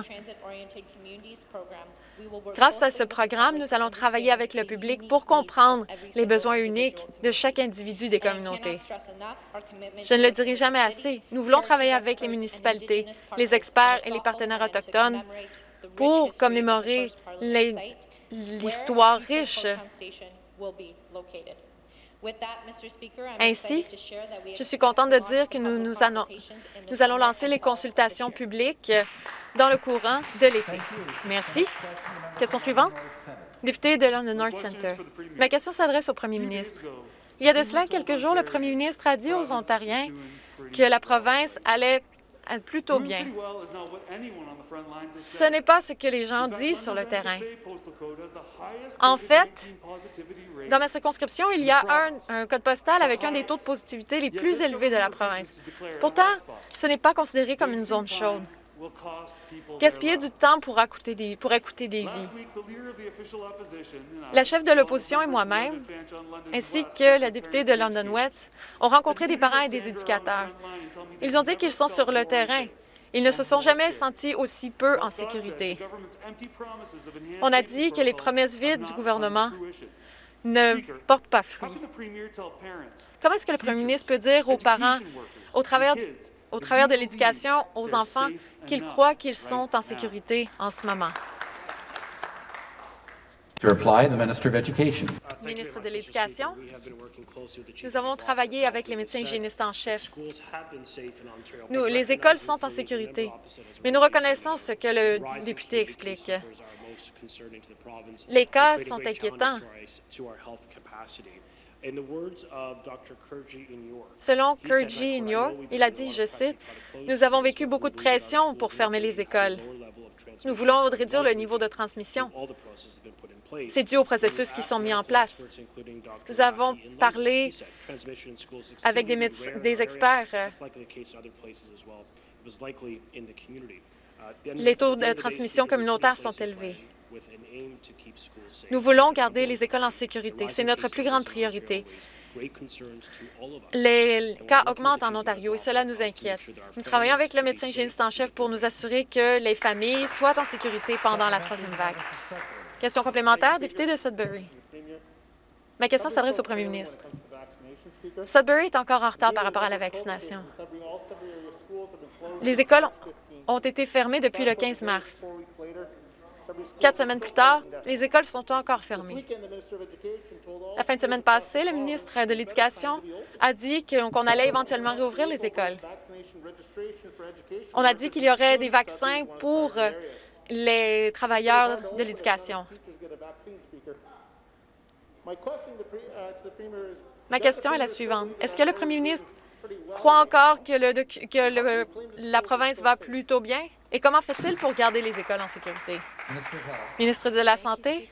Grâce à ce programme, nous allons travailler avec le public pour comprendre les besoins uniques de chaque individu des communautés. Je ne le dirai jamais assez. Nous voulons travailler avec les municipalités, les experts et les partenaires autochtones pour commémorer l'histoire riche Ainsi, je suis contente de dire que nous, nous, allons, nous allons lancer les consultations publiques dans le courant de l'été. Merci. Question suivante. Député de London North Centre. Ma question s'adresse au premier ministre. Il y a de cela quelques jours, le premier ministre a dit aux Ontariens que la province allait plutôt bien. Ce n'est pas ce que les gens disent sur le terrain. En fait, dans ma circonscription, il y a un, un code postal avec un des taux de positivité les plus élevés de la province. Pourtant, ce n'est pas considéré comme une zone chaude. Gaspiller du temps pour écouter des, pour écouter des vies. La chef de l'opposition et moi-même, ainsi que la députée de London West, ont rencontré des parents et des éducateurs. Ils ont dit qu'ils sont sur le terrain. Ils ne se sont jamais sentis aussi peu en sécurité. On a dit que les promesses vides du gouvernement ne portent pas fruit. Comment est-ce que le premier ministre peut dire aux parents, au travers au travers de l'éducation aux enfants, qu'ils croient qu'ils sont en sécurité en ce moment? To reply, the Minister of Education. Ministre de l'Éducation, nous avons travaillé avec les médecins hygiénistes en chef. Nous, les écoles sont en sécurité, mais nous reconnaissons ce que le député explique. Les cas sont inquiétants. Selon Kurji Inyor, il a dit, je cite, « Nous avons vécu beaucoup de pression pour fermer les écoles. Nous voulons réduire le niveau de transmission. C'est dû aux processus qui sont mis en place. Nous avons parlé avec des, médecins, des experts. Les taux de transmission communautaire sont élevés. Nous voulons garder les écoles en sécurité. C'est notre plus grande priorité. Les cas augmentent en Ontario et cela nous inquiète. Nous travaillons avec le médecin hygiéniste en chef pour nous assurer que les familles soient en sécurité pendant la troisième vague. Question complémentaire, député de Sudbury. Ma question s'adresse au premier ministre. Sudbury est encore en retard par rapport à la vaccination. Les écoles ont été fermées depuis le quinze mars. Quatre semaines plus tard, les écoles sont encore fermées. La fin de semaine passée, le ministre de l'Éducation a dit qu'on allait éventuellement réouvrir les écoles. On a dit qu'il y aurait des vaccins pour les travailleurs de l'éducation. Ma question est la suivante. Est-ce que le premier ministre croit encore que, le, que le, la province va plutôt bien? Et comment fait-il pour garder les écoles en sécurité? Ministre de la Santé,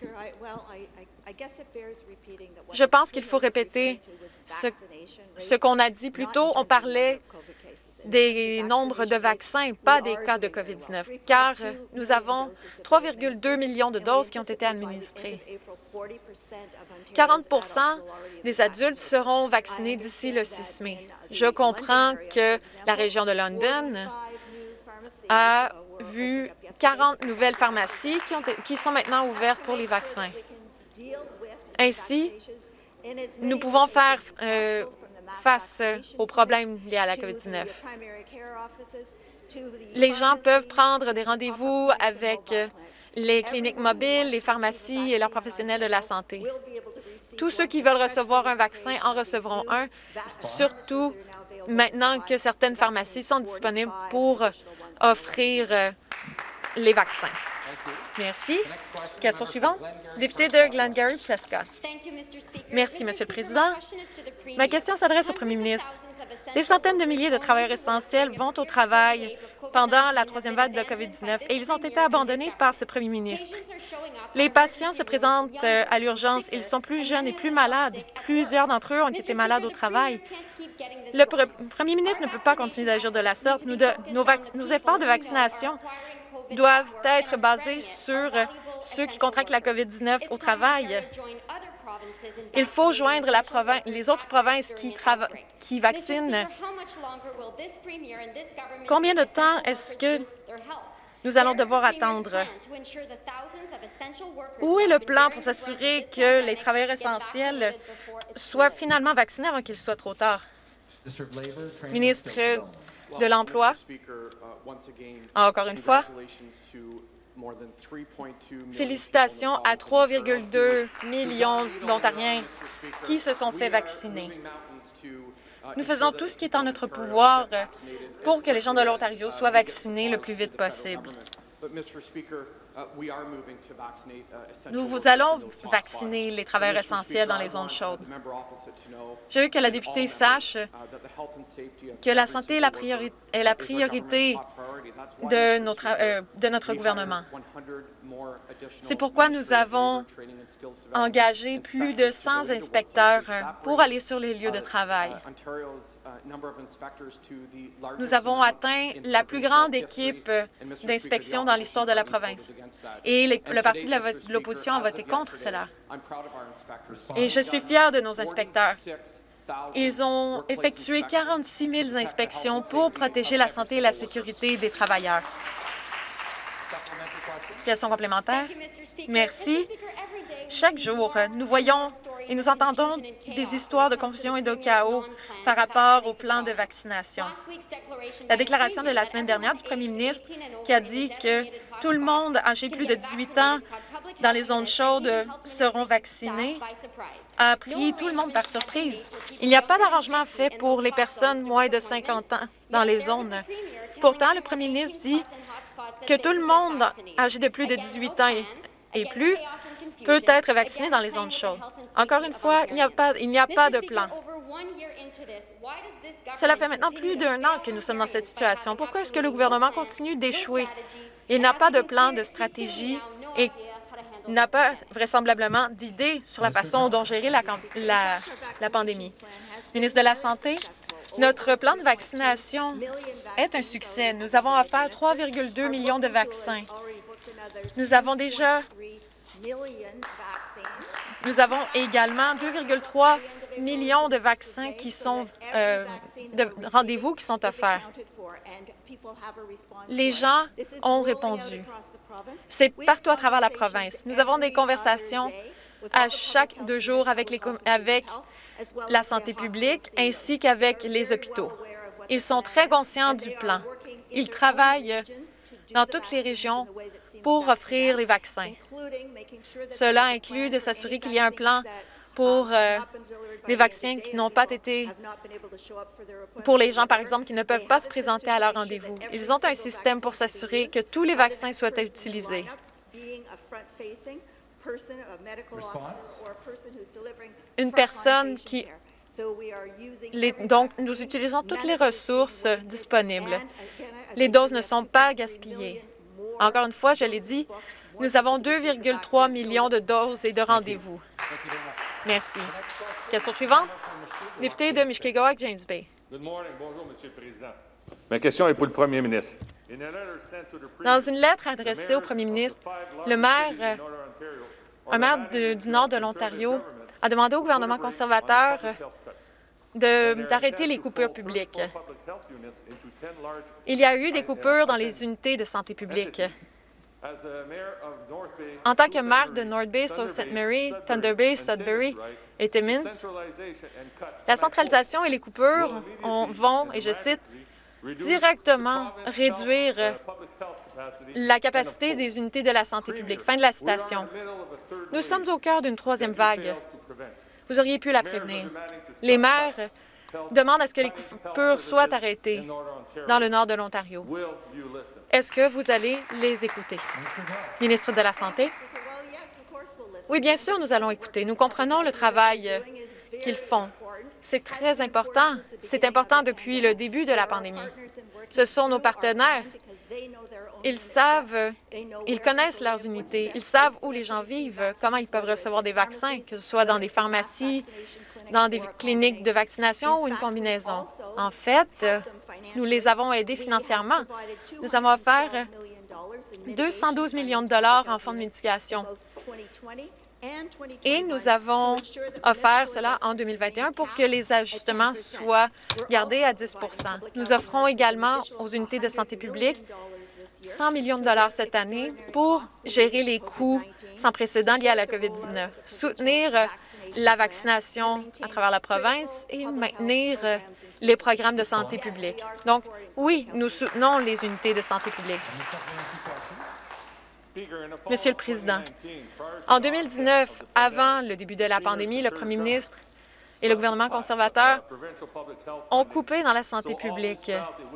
je pense qu'il faut répéter ce, ce qu'on a dit plus tôt. On parlait des nombres de vaccins, pas des cas de COVID dix-neuf, car nous avons trois virgule deux millions de doses qui ont été administrées. quarante pour cent des adultes seront vaccinés d'ici le six mai. Je comprends que la région de London a vu quarante nouvelles pharmacies qui, ont, qui sont maintenant ouvertes pour les vaccins. Ainsi, nous pouvons faire euh, face aux problèmes liés à la COVID dix-neuf. Les gens peuvent prendre des rendez-vous avec les cliniques mobiles, les pharmacies et leurs professionnels de la santé. Tous ceux qui veulent recevoir un vaccin en recevront un, surtout maintenant que certaines pharmacies sont disponibles pour offrir euh, les vaccins. Merci. Question suivante. Député de Glengarry-Prescott. Merci, Monsieur le Président. Ma question s'adresse au premier ministre. Des centaines de milliers de travailleurs essentiels vont au travail pendant la troisième vague de COVID dix-neuf et ils ont été abandonnés par ce premier ministre. Les patients se présentent à l'urgence. Ils sont plus jeunes et plus malades. Plusieurs d'entre eux ont été malades au travail. Le pre premier ministre ne peut pas continuer d'agir de la sorte. Nous de, nos, nos efforts de vaccination doivent être basés sur ceux qui contractent la COVID dix-neuf au travail. Il faut joindre la les autres provinces qui, qui vaccinent. Combien de temps est-ce que nous allons devoir attendre? Où est le plan pour s'assurer que les travailleurs essentiels soient finalement vaccinés avant qu'il soit trop tard? Ministre de l'Emploi, encore une fois, Félicitations à trois virgule deux millions d'Ontariens qui se sont fait vacciner. Nous faisons tout ce qui est en notre pouvoir pour que les gens de l'Ontario soient vaccinés le plus vite possible. Nous vous allons vacciner les travailleurs essentiels dans les zones chaudes. Je veux que la députée sache que la santé est la, priori est la priorité de notre, euh, de notre gouvernement. C'est pourquoi nous avons engagé plus de cent inspecteurs pour aller sur les lieux de travail. Nous avons atteint la plus grande équipe d'inspection dans l'histoire de la province. Et les, le Parti de l'opposition a voté contre cela. Et je suis fière de nos inspecteurs. Ils ont effectué quarante-six mille inspections pour protéger la santé et la sécurité des travailleurs. Question complémentaire? Merci. Chaque jour, nous voyons et nous entendons des histoires de confusion et de chaos par rapport au plan de vaccination. La déclaration de la semaine dernière du premier ministre qui a dit que tout le monde âgé plus de dix-huit ans dans les zones chaudes seront vaccinés a pris tout le monde par surprise. Il n'y a pas d'arrangement fait pour les personnes moins de cinquante ans dans les zones. Pourtant, le premier ministre dit que tout le monde âgé de plus de dix-huit ans et plus peut être vacciné dans les zones chaudes. Encore une fois, il n'y a pas, il n'y a pas de plan. Cela fait maintenant plus d'un an que nous sommes dans cette situation. Pourquoi est-ce que le gouvernement continue d'échouer? Il n'a pas de plan, de stratégie et n'a pas vraisemblablement d'idée sur la façon dont gérer la, la, la pandémie. Ministre de la Santé, notre plan de vaccination est un succès. Nous avons offert trois virgule deux millions de vaccins. Nous avons déjà Nous avons également deux virgule trois millions de vaccins qui sont euh, de rendez-vous qui sont offerts. Les gens ont répondu. C'est partout à travers la province. Nous avons des conversations à chaque deux jours avec, les, avec la santé publique ainsi qu'avec les hôpitaux. Ils sont très conscients du plan. Ils travaillent dans toutes les régions pour offrir les vaccins. Cela inclut de s'assurer qu'il y a un plan pour euh, les vaccins qui n'ont pas été, pour les gens, par exemple, qui ne peuvent pas se présenter à leur rendez-vous. Ils ont un système pour s'assurer que tous les vaccins soient utilisés. Une personne qui... Les, donc, nous utilisons toutes les ressources disponibles. Les doses ne sont pas gaspillées. Encore une fois, je l'ai dit, nous avons deux virgule trois millions de doses et de rendez-vous. Merci. Question suivante. Député de Mushkegowuk, James Bay. Bonjour, Monsieur le Président. Ma question est pour le Premier ministre. Dans une lettre adressée au Premier ministre, le maire, un maire de, du nord de l'Ontario a demandé au gouvernement conservateur d'arrêter les coupures publiques. Il y a eu des coupures dans les unités de santé publique. En tant que maire de North Bay, Sault Ste. Marie, Thunder Bay, Sudbury et Timmins, la centralisation et les coupures on, vont, et je cite, directement réduire la capacité des unités de la santé publique. Fin de la citation. Nous sommes au cœur d'une troisième vague. Vous auriez pu la prévenir. Les maires demandent à ce que les coupures soient arrêtées dans le nord de l'Ontario. Est-ce que vous allez les écouter? Ministre de la Santé. Oui, bien sûr, nous allons écouter. Nous comprenons le travail qu'ils font. C'est très important. C'est important depuis le début de la pandémie. Ce sont nos partenaires. Ils savent, ils connaissent leurs unités. Ils savent où les gens vivent, comment ils peuvent recevoir des vaccins, que ce soit dans des pharmacies, dans des cliniques de vaccination ou une combinaison. En fait, nous les avons aidés financièrement. Nous avons offert deux cent douze millions de dollars en fonds de mitigation. Et nous avons offert cela en deux mille vingt et un pour que les ajustements soient gardés à dix pour cent. Nous offrons également aux unités de santé publique cent millions de dollars cette année pour gérer les coûts sans précédent liés à la COVID dix-neuf, soutenir la vaccination à travers la province et maintenir les programmes de santé publique. Donc, oui, nous soutenons les unités de santé publique. Monsieur le Président, en deux mille dix-neuf, avant le début de la pandémie, le premier ministre et le gouvernement conservateur ont coupé dans la santé publique.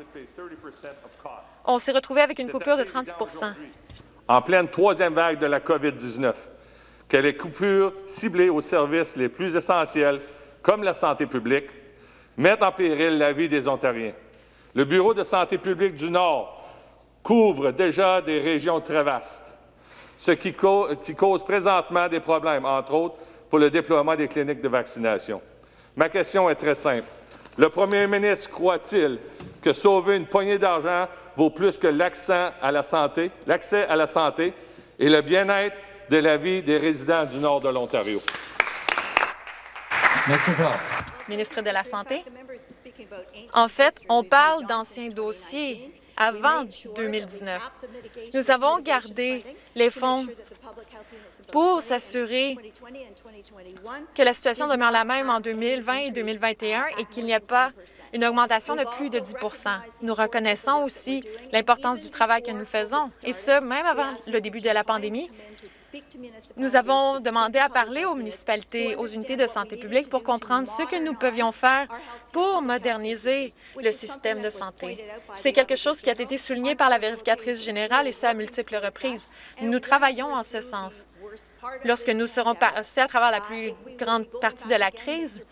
On s'est retrouvé avec une coupure de trente pour cent. En pleine troisième vague de la COVID dix-neuf, que les coupures ciblées aux services les plus essentiels, comme la santé publique, mettent en péril la vie des Ontariens. Le Bureau de santé publique du Nord couvre déjà des régions très vastes, ce qui, co qui cause présentement des problèmes, entre autres, pour le déploiement des cliniques de vaccination. Ma question est très simple. Le premier ministre croit-il que sauver une poignée d'argent vaut plus que l'accès à la santé, l'accès à la santé et le bien-être de la vie des résidents du nord de l'Ontario? Ministre de la Santé. En fait, on parle d'anciens dossiers avant deux mille dix-neuf. Nous avons gardé les fonds pour s'assurer que la situation demeure la même en deux mille vingt et deux mille vingt et un et qu'il n'y a pas une augmentation de plus de dix pour cent. Nous reconnaissons aussi l'importance du travail que nous faisons, et ce, même avant le début de la pandémie. Nous avons demandé à parler aux municipalités, aux unités de santé publique pour comprendre ce que nous pouvions faire pour moderniser le système de santé. C'est quelque chose qui a été souligné par la vérificatrice générale, et ce à multiples reprises. Nous travaillons en ce sens. Lorsque nous serons passés à travers la plus grande partie de la crise,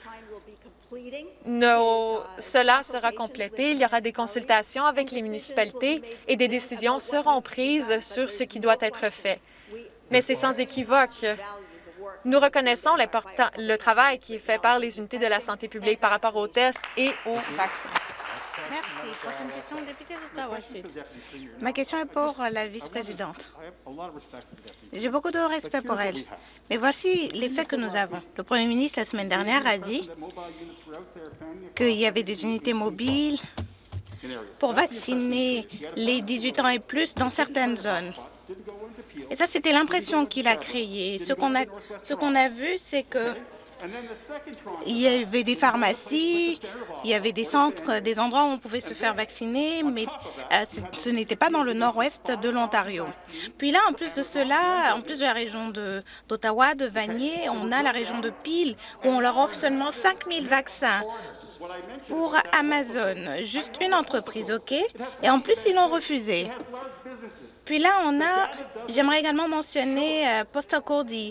nos... cela sera complété. Il y aura des consultations avec les municipalités et des décisions seront prises sur ce qui doit être fait. Mais c'est sans équivoque. Nous reconnaissons le travail qui est fait par les unités de la santé publique par rapport aux tests et aux vaccins. Merci. Prochaine question, député d'Ottawa-Sud. Ma question est pour la vice-présidente. J'ai beaucoup de respect pour elle. Mais voici les faits que nous avons. Le premier ministre, la semaine dernière, a dit qu'il y avait des unités mobiles pour vacciner les dix-huit ans et plus dans certaines zones. Et ça, c'était l'impression qu'il a créée. Ce qu'on a, ce qu'on a vu, c'est que il y avait des pharmacies, il y avait des centres, des endroits où on pouvait se faire vacciner, mais euh, ce n'était pas dans le nord-ouest de l'Ontario. Puis là, en plus de cela, en plus de la région d'Ottawa, de, de Vanier, on a la région de Peel, où on leur offre seulement cinq mille vaccins pour Amazon, juste une entreprise, OK? Et en plus, ils l'ont refusé. Puis là, on a, j'aimerais également mentionner euh, Postal Cody.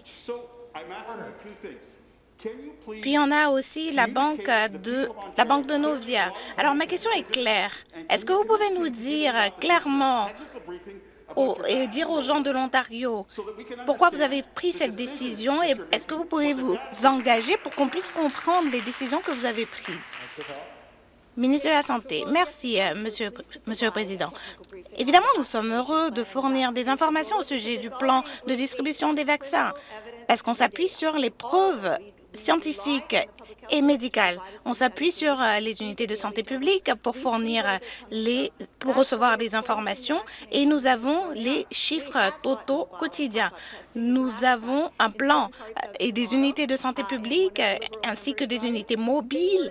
Puis on a aussi la banque de la banque de Novia. Alors ma question est claire. Est-ce que vous pouvez nous dire clairement au, et dire aux gens de l'Ontario pourquoi vous avez pris cette décision et est-ce que vous pouvez vous engager pour qu'on puisse comprendre les décisions que vous avez prises? Ministre de la Santé. Merci, euh, monsieur, monsieur le Président. Évidemment, nous sommes heureux de fournir des informations au sujet du plan de distribution des vaccins parce qu'on s'appuie sur les preuves scientifiques et médicales. On s'appuie sur euh, les unités de santé publique pour fournir euh, les, pour recevoir des informations et nous avons les chiffres totaux quotidiens. Nous avons un plan euh, et des unités de santé publique euh, ainsi que des unités mobiles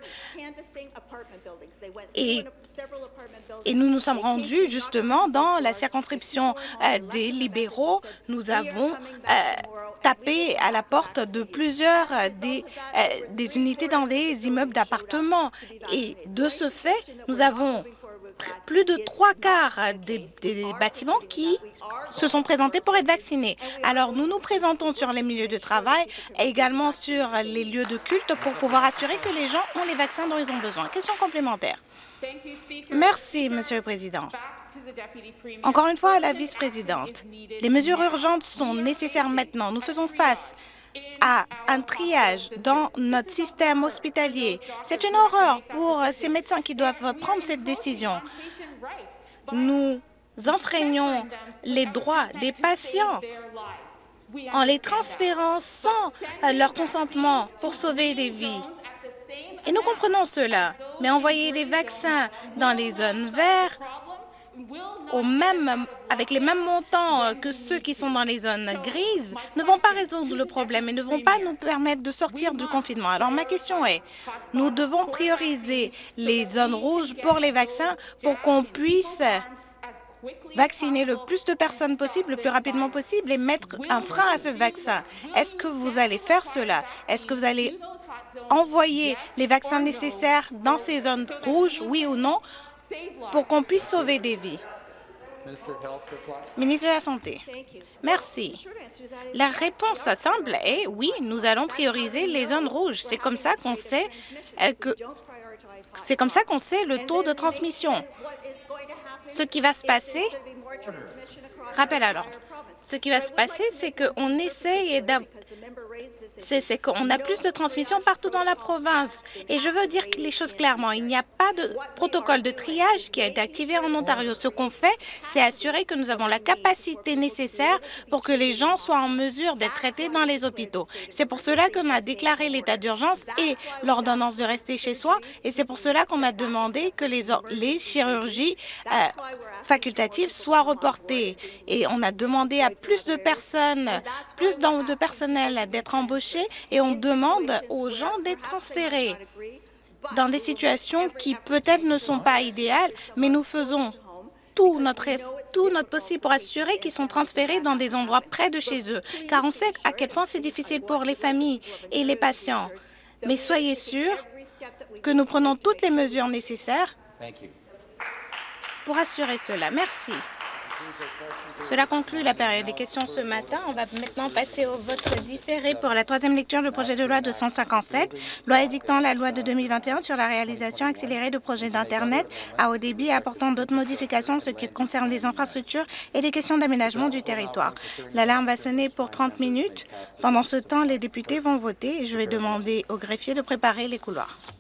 et Et nous nous sommes rendus justement dans la circonscription euh, des libéraux. Nous avons euh, tapé à la porte de plusieurs euh, des, euh, des unités dans des immeubles d'appartements. Et de ce fait, nous avons plus de trois quarts des, des bâtiments qui se sont présentés pour être vaccinés. Alors, nous nous présentons sur les milieux de travail et également sur les lieux de culte pour pouvoir assurer que les gens ont les vaccins dont ils ont besoin. Question complémentaire. Merci, Monsieur le Président. Encore une fois, à la vice-présidente, les mesures urgentes sont nécessaires maintenant. Nous faisons face à un triage dans notre système hospitalier. C'est une horreur pour ces médecins qui doivent prendre cette décision. Nous enfreignons les droits des patients en les transférant sans leur consentement pour sauver des vies. Et nous comprenons cela, mais envoyer les vaccins dans les zones vertes au même, avec les mêmes montants que ceux qui sont dans les zones grises ne vont pas résoudre le problème et ne vont pas nous permettre de sortir du confinement. Alors ma question est, nous devons prioriser les zones rouges pour les vaccins pour qu'on puisse vacciner le plus de personnes possible, le plus rapidement possible et mettre un frein à ce vaccin. Est-ce que vous allez faire cela? Est-ce que vous allez envoyer les vaccins nécessaires dans ces zones rouges, oui ou non, pour qu'on puisse sauver des vies? Ministre de la Santé. Merci. La réponse simple est oui, nous allons prioriser les zones rouges. C'est comme ça qu'on sait euh, que c'est comme ça qu'on sait le taux de transmission. Ce qui va se passer, rappel à l'ordre. Ce qui va se passer, c'est qu'on essaye d'avoir c'est qu'on a plus de transmission partout dans la province. Et je veux dire les choses clairement. Il n'y a pas de protocole de triage qui a été activé en Ontario. Ce qu'on fait, c'est assurer que nous avons la capacité nécessaire pour que les gens soient en mesure d'être traités dans les hôpitaux. C'est pour cela qu'on a déclaré l'état d'urgence et l'ordonnance de rester chez soi. Et c'est pour cela qu'on a demandé que les, les chirurgies euh, facultatives soient reportées. Et on a demandé à plus de personnes, plus de personnel d'être embauchés et on demande aux gens d'être transférés dans des situations qui peut-être ne sont pas idéales, mais nous faisons tout notre, tout notre possible pour assurer qu'ils sont transférés dans des endroits près de chez eux, car on sait à quel point c'est difficile pour les familles et les patients. Mais soyez sûrs que nous prenons toutes les mesures nécessaires pour assurer cela. Merci. Cela conclut la période des questions ce matin. On va maintenant passer au vote différé pour la troisième lecture du projet de loi deux cent cinquante-sept, loi édictant la loi de deux mille vingt et un sur la réalisation accélérée de projets d'Internet à haut débit et apportant d'autres modifications en ce qui concerne les infrastructures et les questions d'aménagement du territoire. L'alarme va sonner pour trente minutes. Pendant ce temps, les députés vont voter et je vais demander aux greffiers de préparer les couloirs.